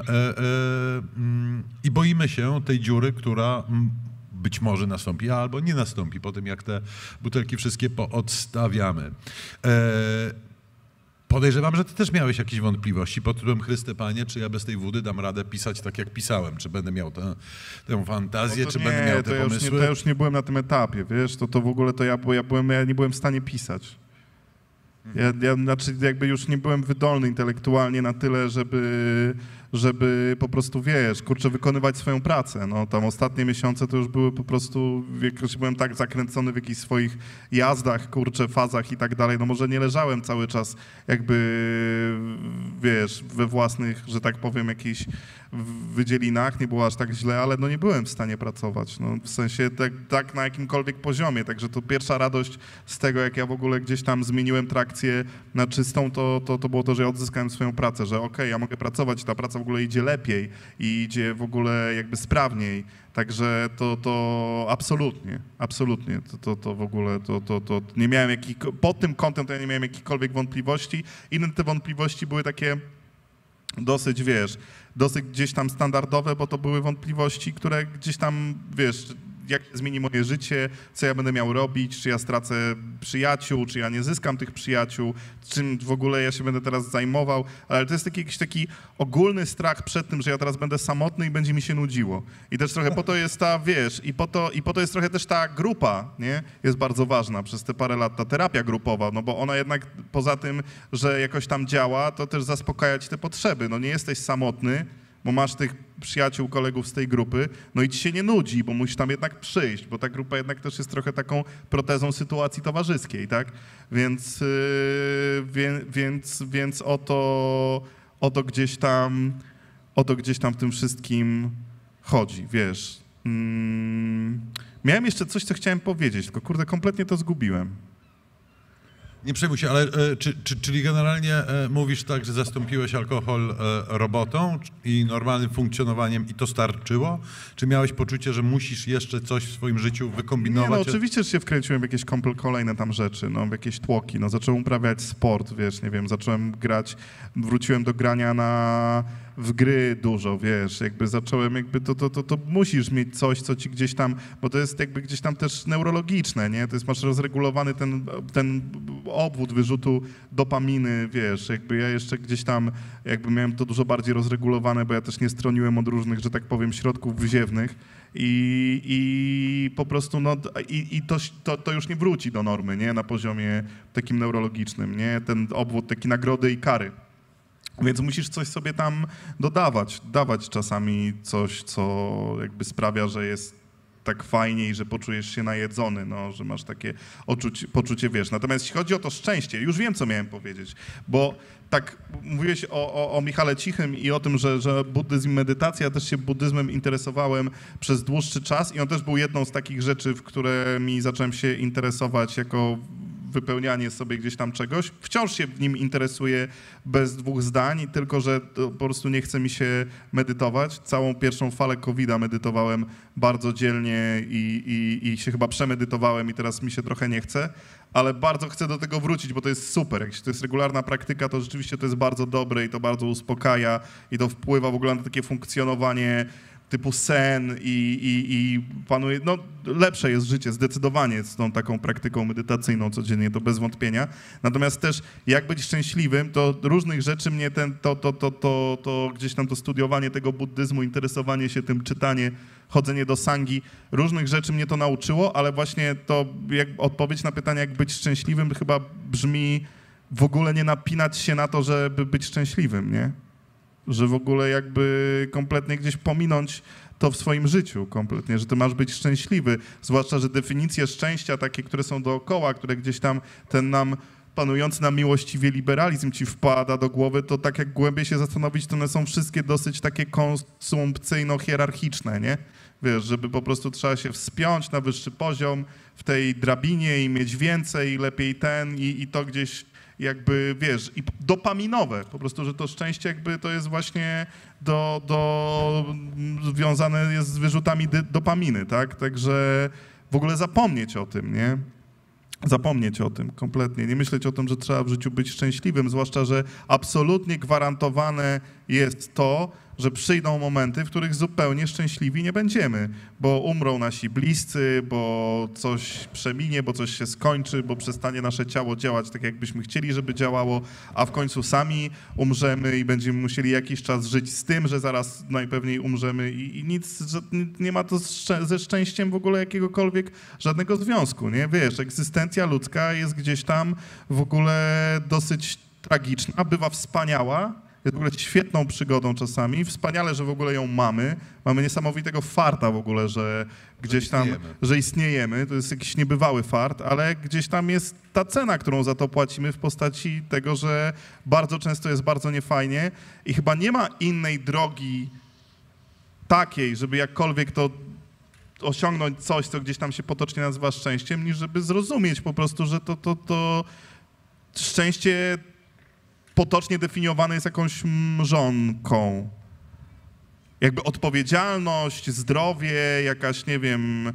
i boimy się tej dziury, która być może nastąpi, albo nie nastąpi po tym, jak te butelki wszystkie poodstawiamy. Podejrzewam, że ty też miałeś jakieś wątpliwości pod tytułem Chryste Panie, czy ja bez tej wody dam radę pisać tak, jak pisałem, czy będę miał tę fantazję, czy będę miał te pomysły. To ja już nie byłem na tym etapie, wiesz, to w ogóle to ja nie byłem w stanie pisać. Znaczy jakby już nie byłem wydolny intelektualnie na tyle, żeby po prostu, wiesz, kurczę, wykonywać swoją pracę. No tam ostatnie miesiące to już były po prostu, już byłem tak zakręcony w jakichś swoich jazdach, kurczę, fazach i tak dalej. No może nie leżałem cały czas jakby, wiesz, we własnych, że tak powiem, jakichś wydzielinach, nie było aż tak źle, ale no nie byłem w stanie pracować, no w sensie tak na jakimkolwiek poziomie, także to pierwsza radość z tego, jak ja w ogóle gdzieś tam zmieniłem trakcję na czystą, to było to, że ja odzyskałem swoją pracę, że okej, ja mogę pracować, ta praca w ogóle idzie lepiej i idzie w ogóle jakby sprawniej, także to absolutnie, to w ogóle, to nie miałem pod tym kątem to ja nie miałem jakichkolwiek wątpliwości. Inne te wątpliwości były takie dosyć, wiesz, dosyć gdzieś tam standardowe, bo to były wątpliwości, które gdzieś tam, wiesz, jak zmieni moje życie, co ja będę miał robić, czy ja stracę przyjaciół, czy ja nie zyskam tych przyjaciół, czym w ogóle ja się będę teraz zajmował, ale to jest jakiś taki ogólny strach przed tym, że ja teraz będę samotny i będzie mi się nudziło. I też trochę po to jest ta, wiesz, i po to jest trochę też ta grupa, nie? Jest bardzo ważna przez te parę lat, ta terapia grupowa, no bo ona jednak poza tym, że jakoś tam działa, to też zaspokaja ci te potrzeby. No nie jesteś samotny, bo masz tych przyjaciół, kolegów z tej grupy, no i ci się nie nudzi, bo musisz tam jednak przyjść, bo ta grupa jednak też jest trochę taką protezą sytuacji towarzyskiej, tak? Więc o to gdzieś tam w tym wszystkim chodzi, wiesz. Miałem jeszcze coś, co chciałem powiedzieć, tylko kurde, kompletnie to zgubiłem. Nie przejmuj się, ale czyli generalnie mówisz tak, że zastąpiłeś alkohol robotą i normalnym funkcjonowaniem i to starczyło? Czy miałeś poczucie, że musisz jeszcze coś w swoim życiu wykombinować? Nie, no oczywiście, że się wkręciłem w jakieś kolejne tam rzeczy, no w jakieś tłoki, no zacząłem uprawiać sport, wiesz, nie wiem, zacząłem grać, wróciłem do grania w gry dużo, wiesz, jakby zacząłem, jakby to musisz mieć coś, co ci gdzieś tam, bo to jest jakby gdzieś tam też neurologiczne, nie, to jest, masz rozregulowany ten obwód wyrzutu dopaminy, wiesz, jakby ja jeszcze gdzieś tam, jakby miałem to dużo bardziej rozregulowane, bo ja też nie stroniłem od różnych, że tak powiem, środków wyziewnych i po prostu, no, to już nie wróci do normy, nie, na poziomie takim neurologicznym, nie, ten obwód, taki nagrody i kary. Więc musisz coś sobie tam dawać czasami coś, co jakby sprawia, że jest tak fajnie i że poczujesz się najedzony, no, że masz takie poczucie, wiesz. Natomiast jeśli chodzi o to szczęście, już wiem, co miałem powiedzieć, bo tak mówiłeś o Michale Cichym i o tym, że buddyzm i medytacja, ja też się buddyzmem interesowałem przez dłuższy czas i on też był jedną z takich rzeczy, w które mi zacząłem się interesować jako wypełnianie sobie gdzieś tam czegoś. Wciąż się w nim interesuję bez dwóch zdań, tylko że po prostu nie chce mi się medytować. Całą pierwszą falę COVID-a medytowałem bardzo dzielnie i się chyba przemedytowałem i teraz mi się trochę nie chce, ale bardzo chcę do tego wrócić, bo to jest super. Jak to jest regularna praktyka, to rzeczywiście to jest bardzo dobre i to bardzo uspokaja i to wpływa w ogóle na takie funkcjonowanie typu sen i panuje, no lepsze jest życie zdecydowanie z tą taką praktyką medytacyjną codziennie, to bez wątpienia. Natomiast też jak być szczęśliwym, to różnych rzeczy mnie to gdzieś tam to studiowanie tego buddyzmu, interesowanie się tym, czytanie, chodzenie do sangi, różnych rzeczy mnie to nauczyło, ale właśnie to jak odpowiedź na pytanie, jak być szczęśliwym, chyba brzmi w ogóle nie napinać się na to, żeby być szczęśliwym, nie? Że w ogóle jakby kompletnie gdzieś pominąć to w swoim życiu kompletnie, że ty masz być szczęśliwy, zwłaszcza, że definicje szczęścia takie, które są dookoła, które gdzieś tam ten nam panujący na miłościwie liberalizm ci wpada do głowy, to tak jak głębiej się zastanowić, to one są wszystkie dosyć takie konsumpcyjno-hierarchiczne, nie? Wiesz, żeby po prostu trzeba się wspiąć na wyższy poziom w tej drabinie i mieć więcej, lepiej i to gdzieś jakby, wiesz, i dopaminowe, po prostu, że to szczęście jakby to jest właśnie związane jest z wyrzutami dopaminy, tak? Także w ogóle zapomnieć o tym, nie? Zapomnieć o tym kompletnie, nie myśleć o tym, że trzeba w życiu być szczęśliwym, zwłaszcza, że absolutnie gwarantowane jest to, że przyjdą momenty, w których zupełnie szczęśliwi nie będziemy, bo umrą nasi bliscy, bo coś przeminie, bo coś się skończy, bo przestanie nasze ciało działać tak, jakbyśmy chcieli, żeby działało, a w końcu sami umrzemy i będziemy musieli jakiś czas żyć z tym, że zaraz najpewniej umrzemy i nic, że nie ma to ze szczęściem w ogóle jakiegokolwiek, żadnego związku, nie? Wiesz, egzystencja ludzka jest gdzieś tam w ogóle dosyć tragiczna, bywa wspaniała, jest w ogóle świetną przygodą czasami. Wspaniale, że w ogóle ją mamy. Mamy niesamowitego farta w ogóle, że gdzieś tam, że istniejemy. To jest jakiś niebywały fart, ale gdzieś tam jest ta cena, którą za to płacimy w postaci tego, że bardzo często jest bardzo niefajnie i chyba nie ma innej drogi takiej, żeby jakkolwiek to osiągnąć coś, co gdzieś tam się potocznie nazywa szczęściem, niż żeby zrozumieć po prostu, że to szczęście potocznie definiowane jest jakąś mrzonką. Jakby odpowiedzialność, zdrowie, jakaś, nie wiem,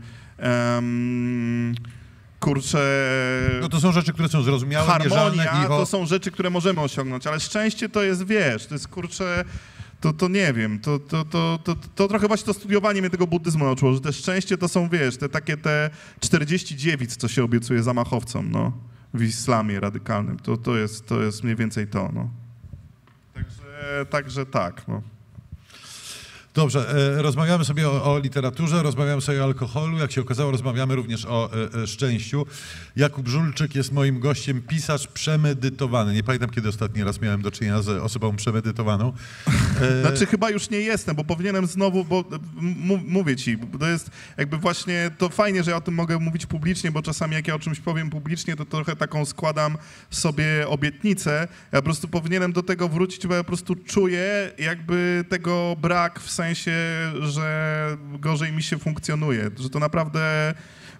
kurczę... No to są rzeczy, które są zrozumiałe, harmonia, to są rzeczy, które możemy osiągnąć, ale szczęście to jest, wiesz, to jest, kurczę, to nie wiem, to trochę właśnie to studiowanie mnie tego buddyzmu nauczyło, że te szczęście to są, wiesz, te 40 dziewic, co się obiecuje zamachowcom, no. W islamie radykalnym. To jest mniej więcej to, no. Także tak, no. Dobrze, rozmawiamy sobie o literaturze, rozmawiamy sobie o alkoholu. Jak się okazało, rozmawiamy również o szczęściu. Jakub Żulczyk jest moim gościem, pisarz przemedytowany. Nie pamiętam, kiedy ostatni raz miałem do czynienia z osobą przemedytowaną. Znaczy chyba już nie jestem, bo powinienem znowu, bo mówię ci, bo to jest jakby właśnie, to fajnie, że ja o tym mogę mówić publicznie, bo czasami jak ja o czymś powiem publicznie, to trochę taką składam sobie obietnicę. Ja po prostu powinienem do tego wrócić, bo ja po prostu czuję jakby tego brak w sensie, że gorzej mi się funkcjonuje, że to naprawdę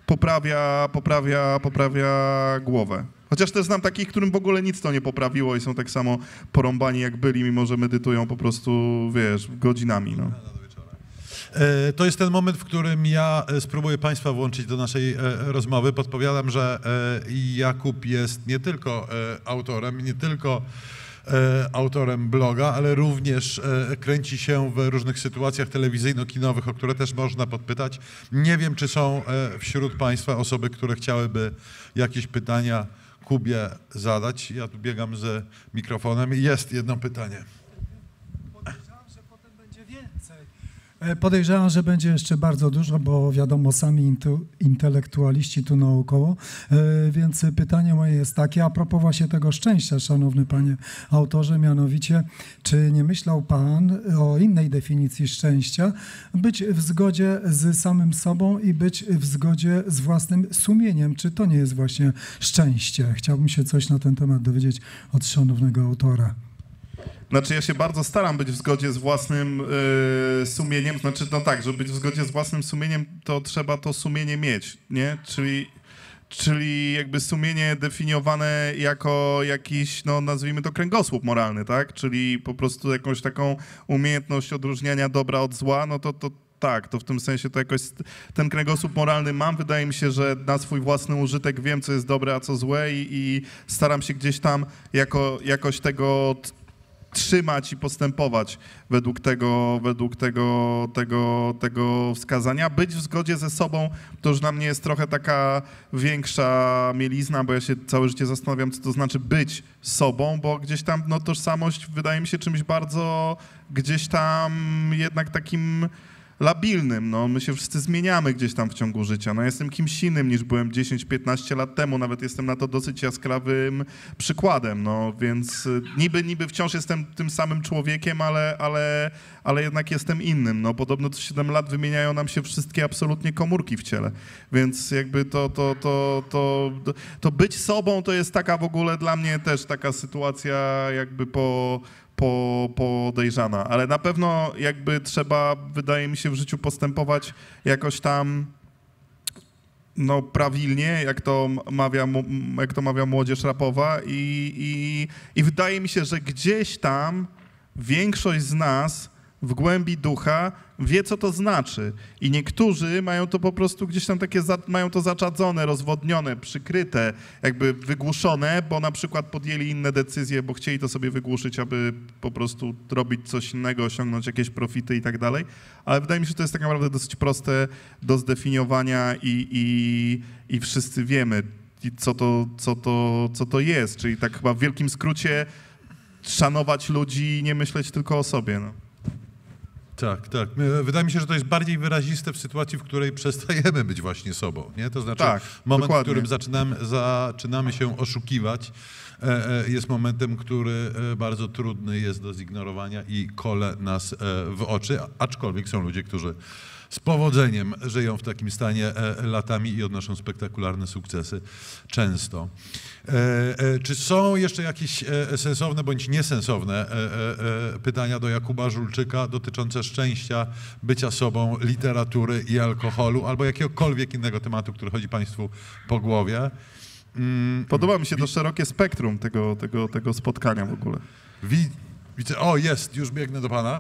poprawia głowę. Chociaż też znam takich, którym w ogóle nic to nie poprawiło i są tak samo porąbani jak byli, mimo że medytują po prostu, wiesz, godzinami, no. To jest ten moment, w którym ja spróbuję Państwa włączyć do naszej rozmowy. Podpowiadam, że Jakub jest nie tylko autorem bloga, ale również kręci się w różnych sytuacjach telewizyjno-kinowych, o które też można podpytać. Nie wiem, czy są wśród Państwa osoby, które chciałyby jakieś pytania Kubie zadać. Ja tu biegam z mikrofonem i jest jedno pytanie. Podejrzewam, że potem będzie więcej. Podejrzewam, że będzie jeszcze bardzo dużo, bo wiadomo, sami intelektualiści tu naokoło, więc pytanie moje jest takie, a propos właśnie tego szczęścia, szanowny panie autorze, mianowicie, czy nie myślał pan o innej definicji szczęścia, być w zgodzie z samym sobą i być w zgodzie z własnym sumieniem, czy to nie jest właśnie szczęście? Chciałbym się coś na ten temat dowiedzieć od szanownego autora. Znaczy ja się bardzo staram być w zgodzie z własnym sumieniem, znaczy no tak, żeby być w zgodzie z własnym sumieniem, to trzeba to sumienie mieć, nie? Czyli jakby sumienie definiowane jako jakiś, no nazwijmy to kręgosłup moralny, tak? Czyli po prostu jakąś taką umiejętność odróżniania dobra od zła, no to tak, to w tym sensie to jakoś ten kręgosłup moralny mam. Wydaje mi się, że na swój własny użytek wiem, co jest dobre, a co złe i staram się gdzieś tam jakoś tego trzymać i postępować według tego wskazania. Być w zgodzie ze sobą to już dla mnie jest trochę taka większa mielizna, bo ja się całe życie zastanawiam, co to znaczy być sobą, bo gdzieś tam no, tożsamość wydaje mi się czymś bardzo gdzieś tam jednak takim labilnym, no, my się wszyscy zmieniamy gdzieś tam w ciągu życia. No, jestem kimś innym niż byłem 10-15 lat temu, nawet jestem na to dosyć jaskrawym przykładem, no, więc niby wciąż jestem tym samym człowiekiem, ale jednak jestem innym, no, podobno co 7 lat wymieniają nam się wszystkie absolutnie komórki w ciele, więc jakby to być sobą to jest taka w ogóle dla mnie też taka sytuacja jakby podejrzana, ale na pewno jakby trzeba, wydaje mi się, w życiu postępować jakoś tam no prawilnie, jak to mawia młodzież rapowa i wydaje mi się, że gdzieś tam większość z nas w głębi ducha wie, co to znaczy. I niektórzy mają to po prostu gdzieś tam takie, mają to zaczadzone, rozwodnione, przykryte, jakby wygłuszone, bo na przykład podjęli inne decyzje, bo chcieli to sobie wygłuszyć, aby po prostu robić coś innego, osiągnąć jakieś profity i tak dalej. Ale wydaje mi się, że to jest tak naprawdę dosyć proste do zdefiniowania i wszyscy wiemy, co to jest. Czyli tak chyba w wielkim skrócie szanować ludzi i nie myśleć tylko o sobie, no. Tak, tak. Wydaje mi się, że to jest bardziej wyraziste w sytuacji, w której przestajemy być właśnie sobą, nie? To znaczy tak, moment, dokładnie. w którym zaczynamy się oszukiwać, jest momentem, który bardzo trudny jest do zignorowania i kole nas w oczy, aczkolwiek są ludzie, którzy z powodzeniem żyją w takim stanie latami i odnoszą spektakularne sukcesy często. Czy są jeszcze jakieś sensowne bądź niesensowne pytania do Jakuba Żulczyka dotyczące szczęścia, bycia sobą, literatury i alkoholu albo jakiegokolwiek innego tematu, który chodzi Państwu po głowie? Podoba mi się to szerokie spektrum tego spotkania w ogóle. Widzę, o jest, już biegnę do Pana.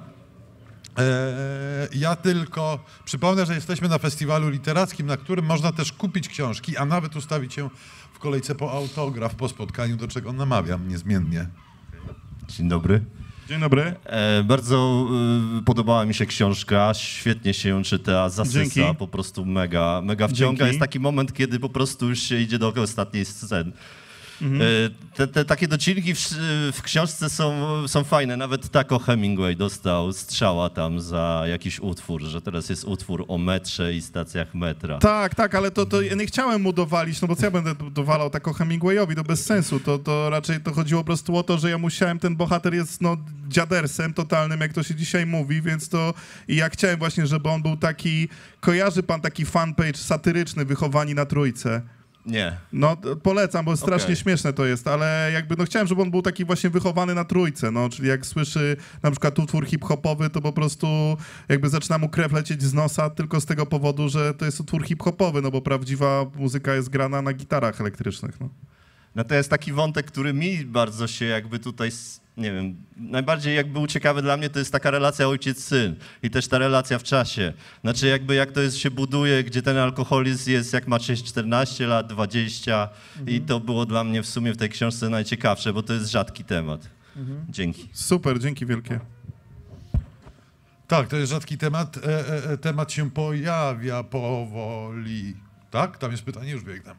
Ja tylko przypomnę, że jesteśmy na festiwalu literackim, na którym można też kupić książki, a nawet ustawić się w kolejce po autograf po spotkaniu, do czego namawiam niezmiennie. Dzień dobry. Dzień dobry. Bardzo podobała mi się książka, świetnie się ją czyta, zasysa, Dzięki. po prostu mega wciąga. Dzięki. Jest taki moment, kiedy po prostu już się idzie do ostatniej sceny. Te takie docinki w książce są fajne. Nawet Taco Hemingway dostał strzała tam za jakiś utwór, że teraz jest utwór o metrze i stacjach metra. Tak, ale to ja nie chciałem mu dowalić, no bo co ja będę dowalał taką Hemingwayowi, to bez sensu. To raczej to chodziło po prostu o to, że ja musiałem, ten bohater jest no dziadersem totalnym, jak to się dzisiaj mówi, więc to i ja chciałem właśnie, żeby on był taki, kojarzy pan taki fanpage satyryczny, Wychowani na Trójce? Nie. No polecam, bo strasznie Okej. śmieszne to jest, ale jakby no chciałem, żeby on był taki właśnie wychowany na trójce, no, czyli jak słyszy na przykład utwór hip-hopowy, to po prostu jakby zaczyna mu krew lecieć z nosa tylko z tego powodu, że to jest utwór hip-hopowy, no bo prawdziwa muzyka jest grana na gitarach elektrycznych, no. No to jest taki wątek, który mi bardzo się jakby tutaj, nie wiem, najbardziej jakby był ciekawy dla mnie, to jest taka relacja ojciec-syn i też ta relacja w czasie. Znaczy jakby jak to jest, się buduje, gdzie ten alkoholizm jest, jak ma 14 lat, 20 i to było dla mnie w sumie w tej książce najciekawsze, bo to jest rzadki temat. Dzięki. Super, dzięki wielkie. Tak, to jest rzadki temat. Temat się pojawia powoli. Tak? Tam jest pytanie, już biegnę.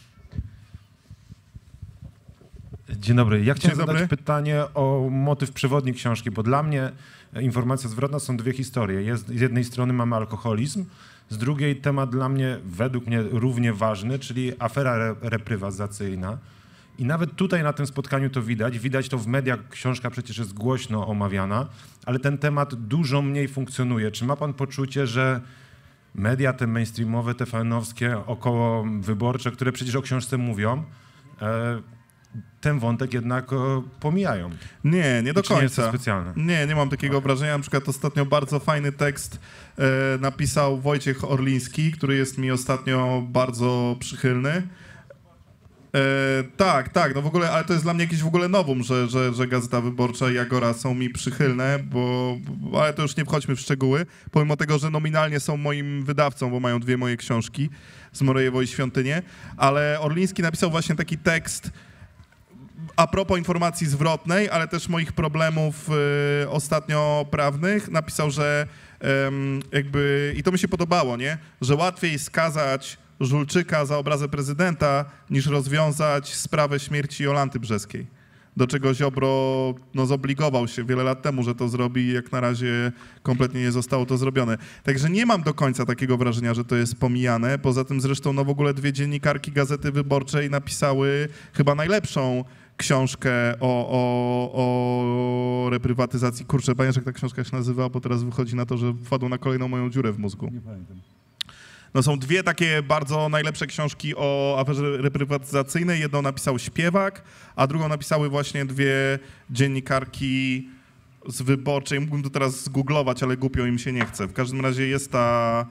Dzień dobry. Ja chciałem Dzień dobry. zadać pytanie o motyw przewodni książki, bo dla mnie informacja zwrotna są dwie historie. Z jednej strony mamy alkoholizm, z drugiej temat dla mnie, według mnie równie ważny, czyli afera reprywatyzacyjna. I nawet tutaj na tym spotkaniu to widać. Widać to w mediach, książka przecież jest głośno omawiana, ale ten temat dużo mniej funkcjonuje. Czy ma pan poczucie, że media te mainstreamowe, TVN-owskie, około wyborcze, które przecież o książce mówią, ten wątek jednak pomijają? Nie do Czy nie jest to końca. specjalne? Nie mam takiego wrażenia. Na przykład ostatnio bardzo fajny tekst napisał Wojciech Orliński, który jest mi ostatnio bardzo przychylny. Tak, no w ogóle, ale to jest dla mnie jakieś w ogóle nowum, że Gazeta Wyborcza i Agora są mi przychylne, ale to już nie wchodźmy w szczegóły, pomimo tego, że nominalnie są moim wydawcą, bo mają dwie moje książki, Zmrojewo i Świątynię, ale Orliński napisał właśnie taki tekst, a propos informacji zwrotnej, ale też moich problemów ostatnio prawnych, napisał, że jakby, i to mi się podobało, nie? Że łatwiej skazać Żulczyka za obrazę prezydenta, niż rozwiązać sprawę śmierci Jolanty Brzeskiej. Do czego Ziobro zobligował się wiele lat temu, że to zrobi i jak na razie kompletnie nie zostało to zrobione. Także nie mam do końca takiego wrażenia, że to jest pomijane. Poza tym zresztą w ogóle 2 dziennikarki Gazety Wyborczej napisały chyba najlepszą książkę o reprywatyzacji. Kurczę, pamiętasz jak ta książka się nazywa, bo teraz wychodzi na to, że wpadło na kolejną moją dziurę w mózgu. Nie pamiętam. No są 2 takie bardzo najlepsze książki o aferze reprywatyzacyjnej. Jedną napisał Śpiewak, a drugą napisały właśnie 2 dziennikarki z Wyborczej. Mógłbym to teraz zgooglować, ale głupio im się nie chce. W każdym razie jest ta...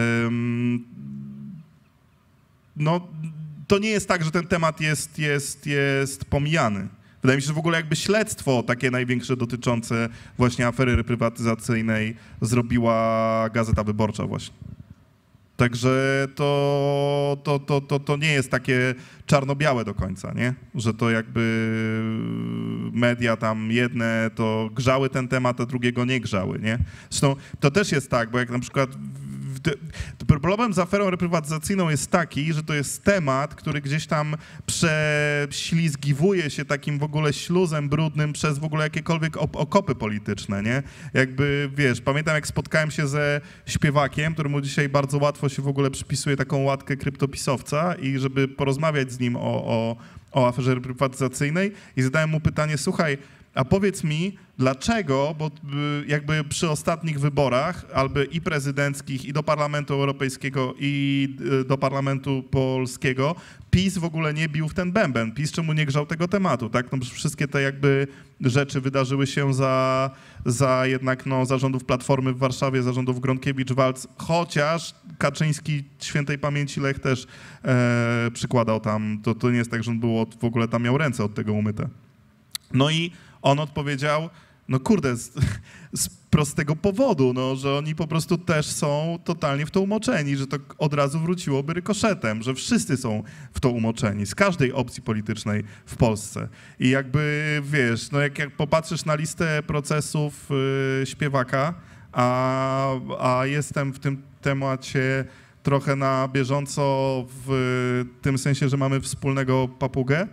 no, to nie jest tak, że ten temat jest pomijany. Wydaje mi się, że w ogóle jakby śledztwo takie największe dotyczące właśnie afery reprywatyzacyjnej zrobiła Gazeta Wyborcza właśnie. Także to nie jest takie czarno-białe do końca, nie? Że to jakby media tam jedne to grzały ten temat, a drugiego nie grzały, nie? Zresztą to też jest tak, bo jak na przykład problem z aferą reprywatyzacyjną jest taki, że to jest temat, który gdzieś tam prześlizgiwuje się takim w ogóle śluzem brudnym przez w ogóle jakiekolwiek okopy polityczne, nie? Jakby, wiesz, pamiętam jak spotkałem się ze Śpiewakiem, któremu dzisiaj bardzo łatwo się w ogóle przypisuje taką łatkę kryptopisowca i żeby porozmawiać z nim o aferze reprywatyzacyjnej i zadałem mu pytanie, słuchaj, a powiedz mi, dlaczego, bo jakby przy ostatnich wyborach, albo i prezydenckich, i do Parlamentu Europejskiego, i do Parlamentu Polskiego, PiS w ogóle nie bił w ten bęben. PiS czemu nie grzał tego tematu, tak? No, wszystkie te jakby rzeczy wydarzyły się za jednak zarządów Platformy w Warszawie, zarządów Gronkiewicz-Waltz, chociaż Kaczyński, świętej pamięci Lech też przykładał tam, to nie jest tak, że on był w ogóle tam miał ręce od tego umyte. No i on odpowiedział, no kurde, z prostego powodu, no, że oni po prostu też są totalnie w to umoczeni, że to od razu wróciłoby rykoszetem, że wszyscy są w to umoczeni, z każdej opcji politycznej w Polsce. I jakby, wiesz, no jak popatrzysz na listę procesów Śpiewaka, a jestem w tym temacie trochę na bieżąco w tym sensie, że mamy wspólnego papugę,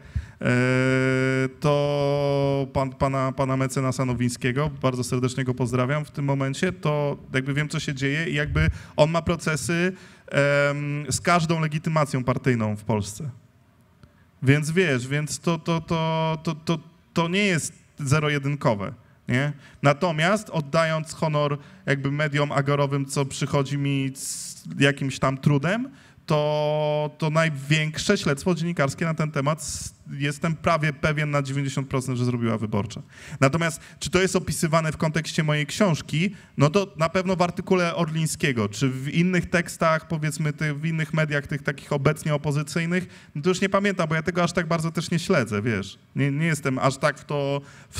to pana mecenasa Nowińskiego, bardzo serdecznie go pozdrawiam w tym momencie, to jakby wiem, co się dzieje i jakby on ma procesy z każdą legitymacją partyjną w Polsce. Więc wiesz, więc to nie jest zero-jedynkowe, nie? Natomiast oddając honor jakby mediom agorowym, co przychodzi mi z jakimś tam trudem, to największe śledztwo dziennikarskie na ten temat jestem prawie pewien na 90%, że zrobiła Wyborcza. Natomiast czy to jest opisywane w kontekście mojej książki, no to na pewno w artykule Orlińskiego, czy w innych tekstach, powiedzmy w innych mediach tych takich obecnie opozycyjnych, no to już nie pamiętam, bo ja tego aż tak bardzo też nie śledzę, wiesz. Nie jestem aż tak w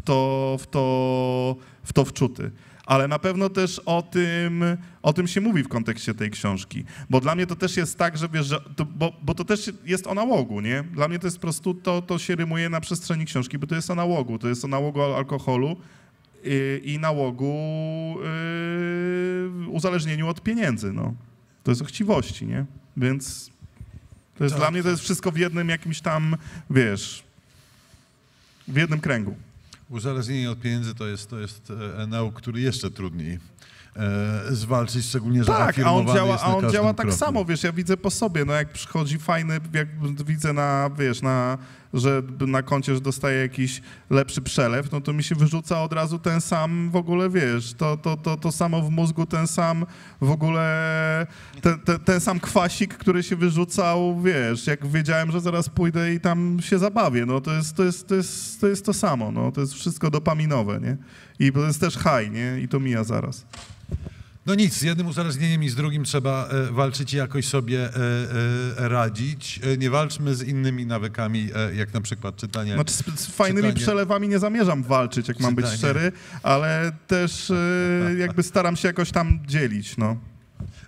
to wczuty. Ale na pewno też o tym się mówi w kontekście tej książki. Bo dla mnie to też jest tak, że wiesz, że bo to też jest o nałogu, nie? Dla mnie to jest po prostu, to się rymuje na przestrzeni książki, bo to jest o nałogu. To jest o nałogu alkoholu i nałogu uzależnieniu od pieniędzy, no. To jest o chciwości, nie? Więc to jest, dla mnie to jest wszystko w jednym jakimś tam, wiesz, w jednym kręgu. Uzależnienie od pieniędzy to jest nauk, który jeszcze trudniej zwalczyć, szczególnie, że tak, afirmowany jest na a on każdym działa tak kroku. samo, wiesz, ja widzę po sobie, no jak przychodzi fajny, jak widzę że na koncie, że dostaje jakiś lepszy przelew, no to mi się wyrzuca od razu ten sam w ogóle, wiesz, to samo w mózgu, ten sam w ogóle, ten sam kwasik, który się wyrzucał, wiesz, jak wiedziałem, że zaraz pójdę i tam się zabawię, no to jest to samo, no to jest wszystko dopaminowe, nie? I to jest też high, nie? I to mija zaraz. No nic, z jednym uzależnieniem i z drugim trzeba walczyć i jakoś sobie radzić. Nie walczmy z innymi nawykami, jak na przykład czytanie. Znaczy z fajnymi przelewami nie zamierzam walczyć, jak mam być szczery, ale też jakby staram się jakoś tam dzielić, no.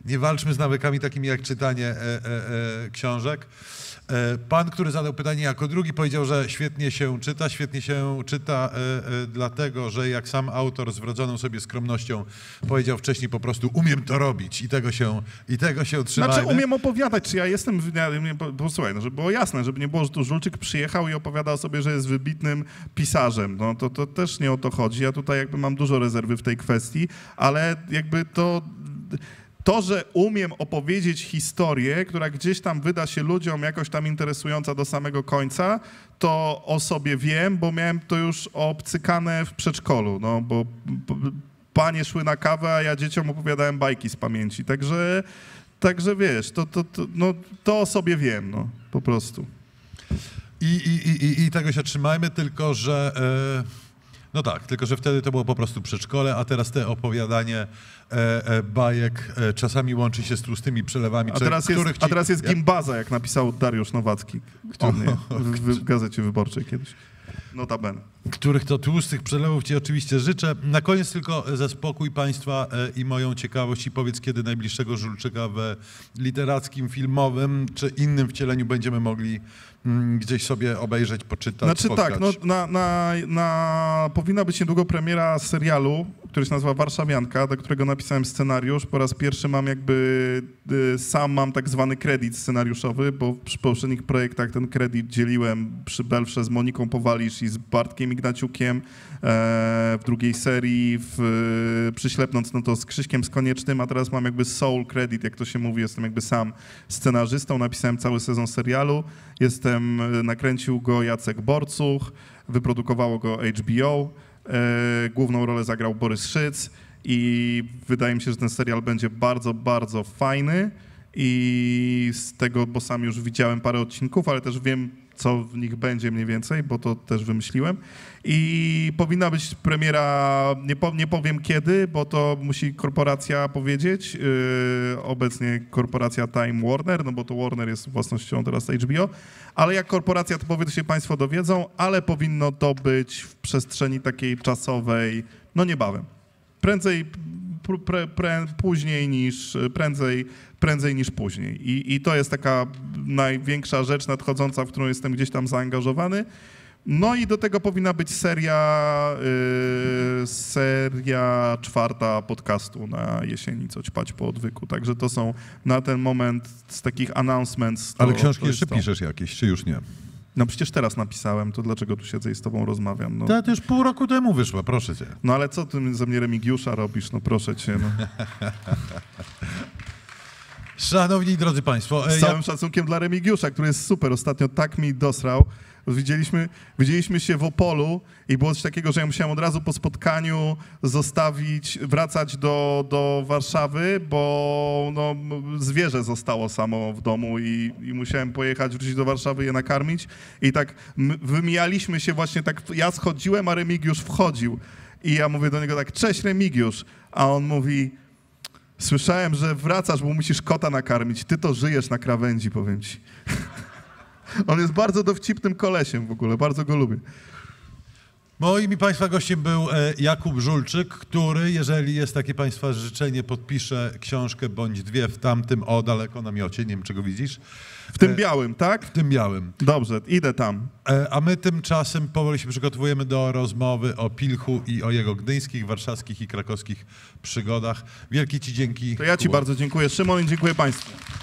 nie walczmy z nawykami takimi jak czytanie książek. Pan, który zadał pytanie jako drugi, powiedział, że świetnie się czyta dlatego, że jak sam autor z wrodzoną sobie skromnością powiedział wcześniej, po prostu umiem to robić i tego się trzymajmy. Znaczy umiem opowiadać, czy ja jestem, posłuchaj, no, żeby było jasne, żeby nie było, że tu Żulczyk przyjechał i opowiadał sobie, że jest wybitnym pisarzem. No to też nie o to chodzi. Ja tutaj jakby mam dużo rezerwy w tej kwestii, ale jakby to, że umiem opowiedzieć historię, która gdzieś tam wyda się ludziom jakoś tam interesująca do samego końca, to o sobie wiem, bo miałem to już obcykane w przedszkolu, no bo panie szły na kawę, a ja dzieciom opowiadałem bajki z pamięci, także wiesz, to o sobie wiem, no, po prostu. I tego się trzymajmy, tylko że... No tak, tylko że wtedy to było po prostu przedszkole, a teraz te opowiadanie bajek czasami łączy się z tłustymi przelewami. A teraz jest gimbaza, jak napisał Dariusz Nowacki w Gazecie Wyborczej kiedyś. Notabene. Których to tłustych przelewów ci oczywiście życzę. Na koniec tylko zaspokój państwa i moją ciekawość i powiedz, kiedy najbliższego Żulczyka w literackim, filmowym czy innym wcieleniu będziemy mogli gdzieś sobie obejrzeć, poczytać, Znaczy spotkać. tak, no, powinna być niedługo premiera serialu, który się nazywa Warszawianka, do którego napisałem scenariusz. Po raz pierwszy sam mam tak zwany kredyt scenariuszowy, bo przy poprzednich projektach ten kredyt dzieliłem przy Belfrze z Moniką Powalisz i z Bartkiem Ignaciukiem, w drugiej serii, przy Ślepnąc, no to z Krzyśkiem z Koniecznym, a teraz mam jakby soul credit, jak to się mówi, jestem jakby sam scenarzystą, napisałem cały sezon serialu, nakręcił go Jacek Borcuch, wyprodukowało go HBO, główną rolę zagrał Borys Szyc i wydaje mi się, że ten serial będzie bardzo, bardzo fajny i z tego, bo sam już widziałem parę odcinków, ale też wiem, co w nich będzie mniej więcej, bo to też wymyśliłem. I powinna być premiera, nie powiem kiedy, bo to musi korporacja powiedzieć, obecnie korporacja Time Warner, no bo to Warner jest własnością teraz HBO, ale jak korporacja to powie, to się państwo dowiedzą, ale powinno to być w przestrzeni takiej czasowej, no niebawem. Prędzej niż później. I to jest taka największa rzecz nadchodząca, w którą jestem gdzieś tam zaangażowany. No i do tego powinna być seria czwarta podcastu na jesieni, co ćpać po odwyku. Także to są na ten moment z takich announcements. Ale książki jeszcze piszesz jakieś, czy już nie? No przecież teraz napisałem, to dlaczego tu siedzę i z tobą rozmawiam? No. To już pół roku temu wyszła, proszę cię. No ale co ty ze mnie Remigiusza robisz? No proszę cię. No. Szanowni i drodzy państwo. Z całym szacunkiem dla Remigiusza, który jest super. Ostatnio tak mi dosrał. Widzieliśmy się w Opolu i było coś takiego, że ja musiałem od razu po spotkaniu wracać do Warszawy, bo no, zwierzę zostało samo w domu i musiałem wrócić do Warszawy, je nakarmić. I tak wymijaliśmy się właśnie tak, ja schodziłem, a Remigiusz wchodził. I ja mówię do niego tak, cześć Remigiusz, a on mówi... Słyszałem, że wracasz, bo musisz kota nakarmić. Ty to żyjesz na krawędzi, powiem ci. On jest bardzo dowcipnym kolesiem w ogóle, bardzo go lubię. Moim i państwa gościem był Jakub Żulczyk, który, jeżeli jest takie państwa życzenie, podpisze książkę bądź dwie w tamtym o daleko namiocie, nie wiem czego widzisz. W tym białym, tak? W tym białym. Dobrze, idę tam. A my tymczasem powoli się przygotowujemy do rozmowy o Pilchu i o jego gdyńskich, warszawskich i krakowskich przygodach. Wielkie ci dzięki. To ja ci Kuba. bardzo dziękuję, Szymon, i dziękuję państwu.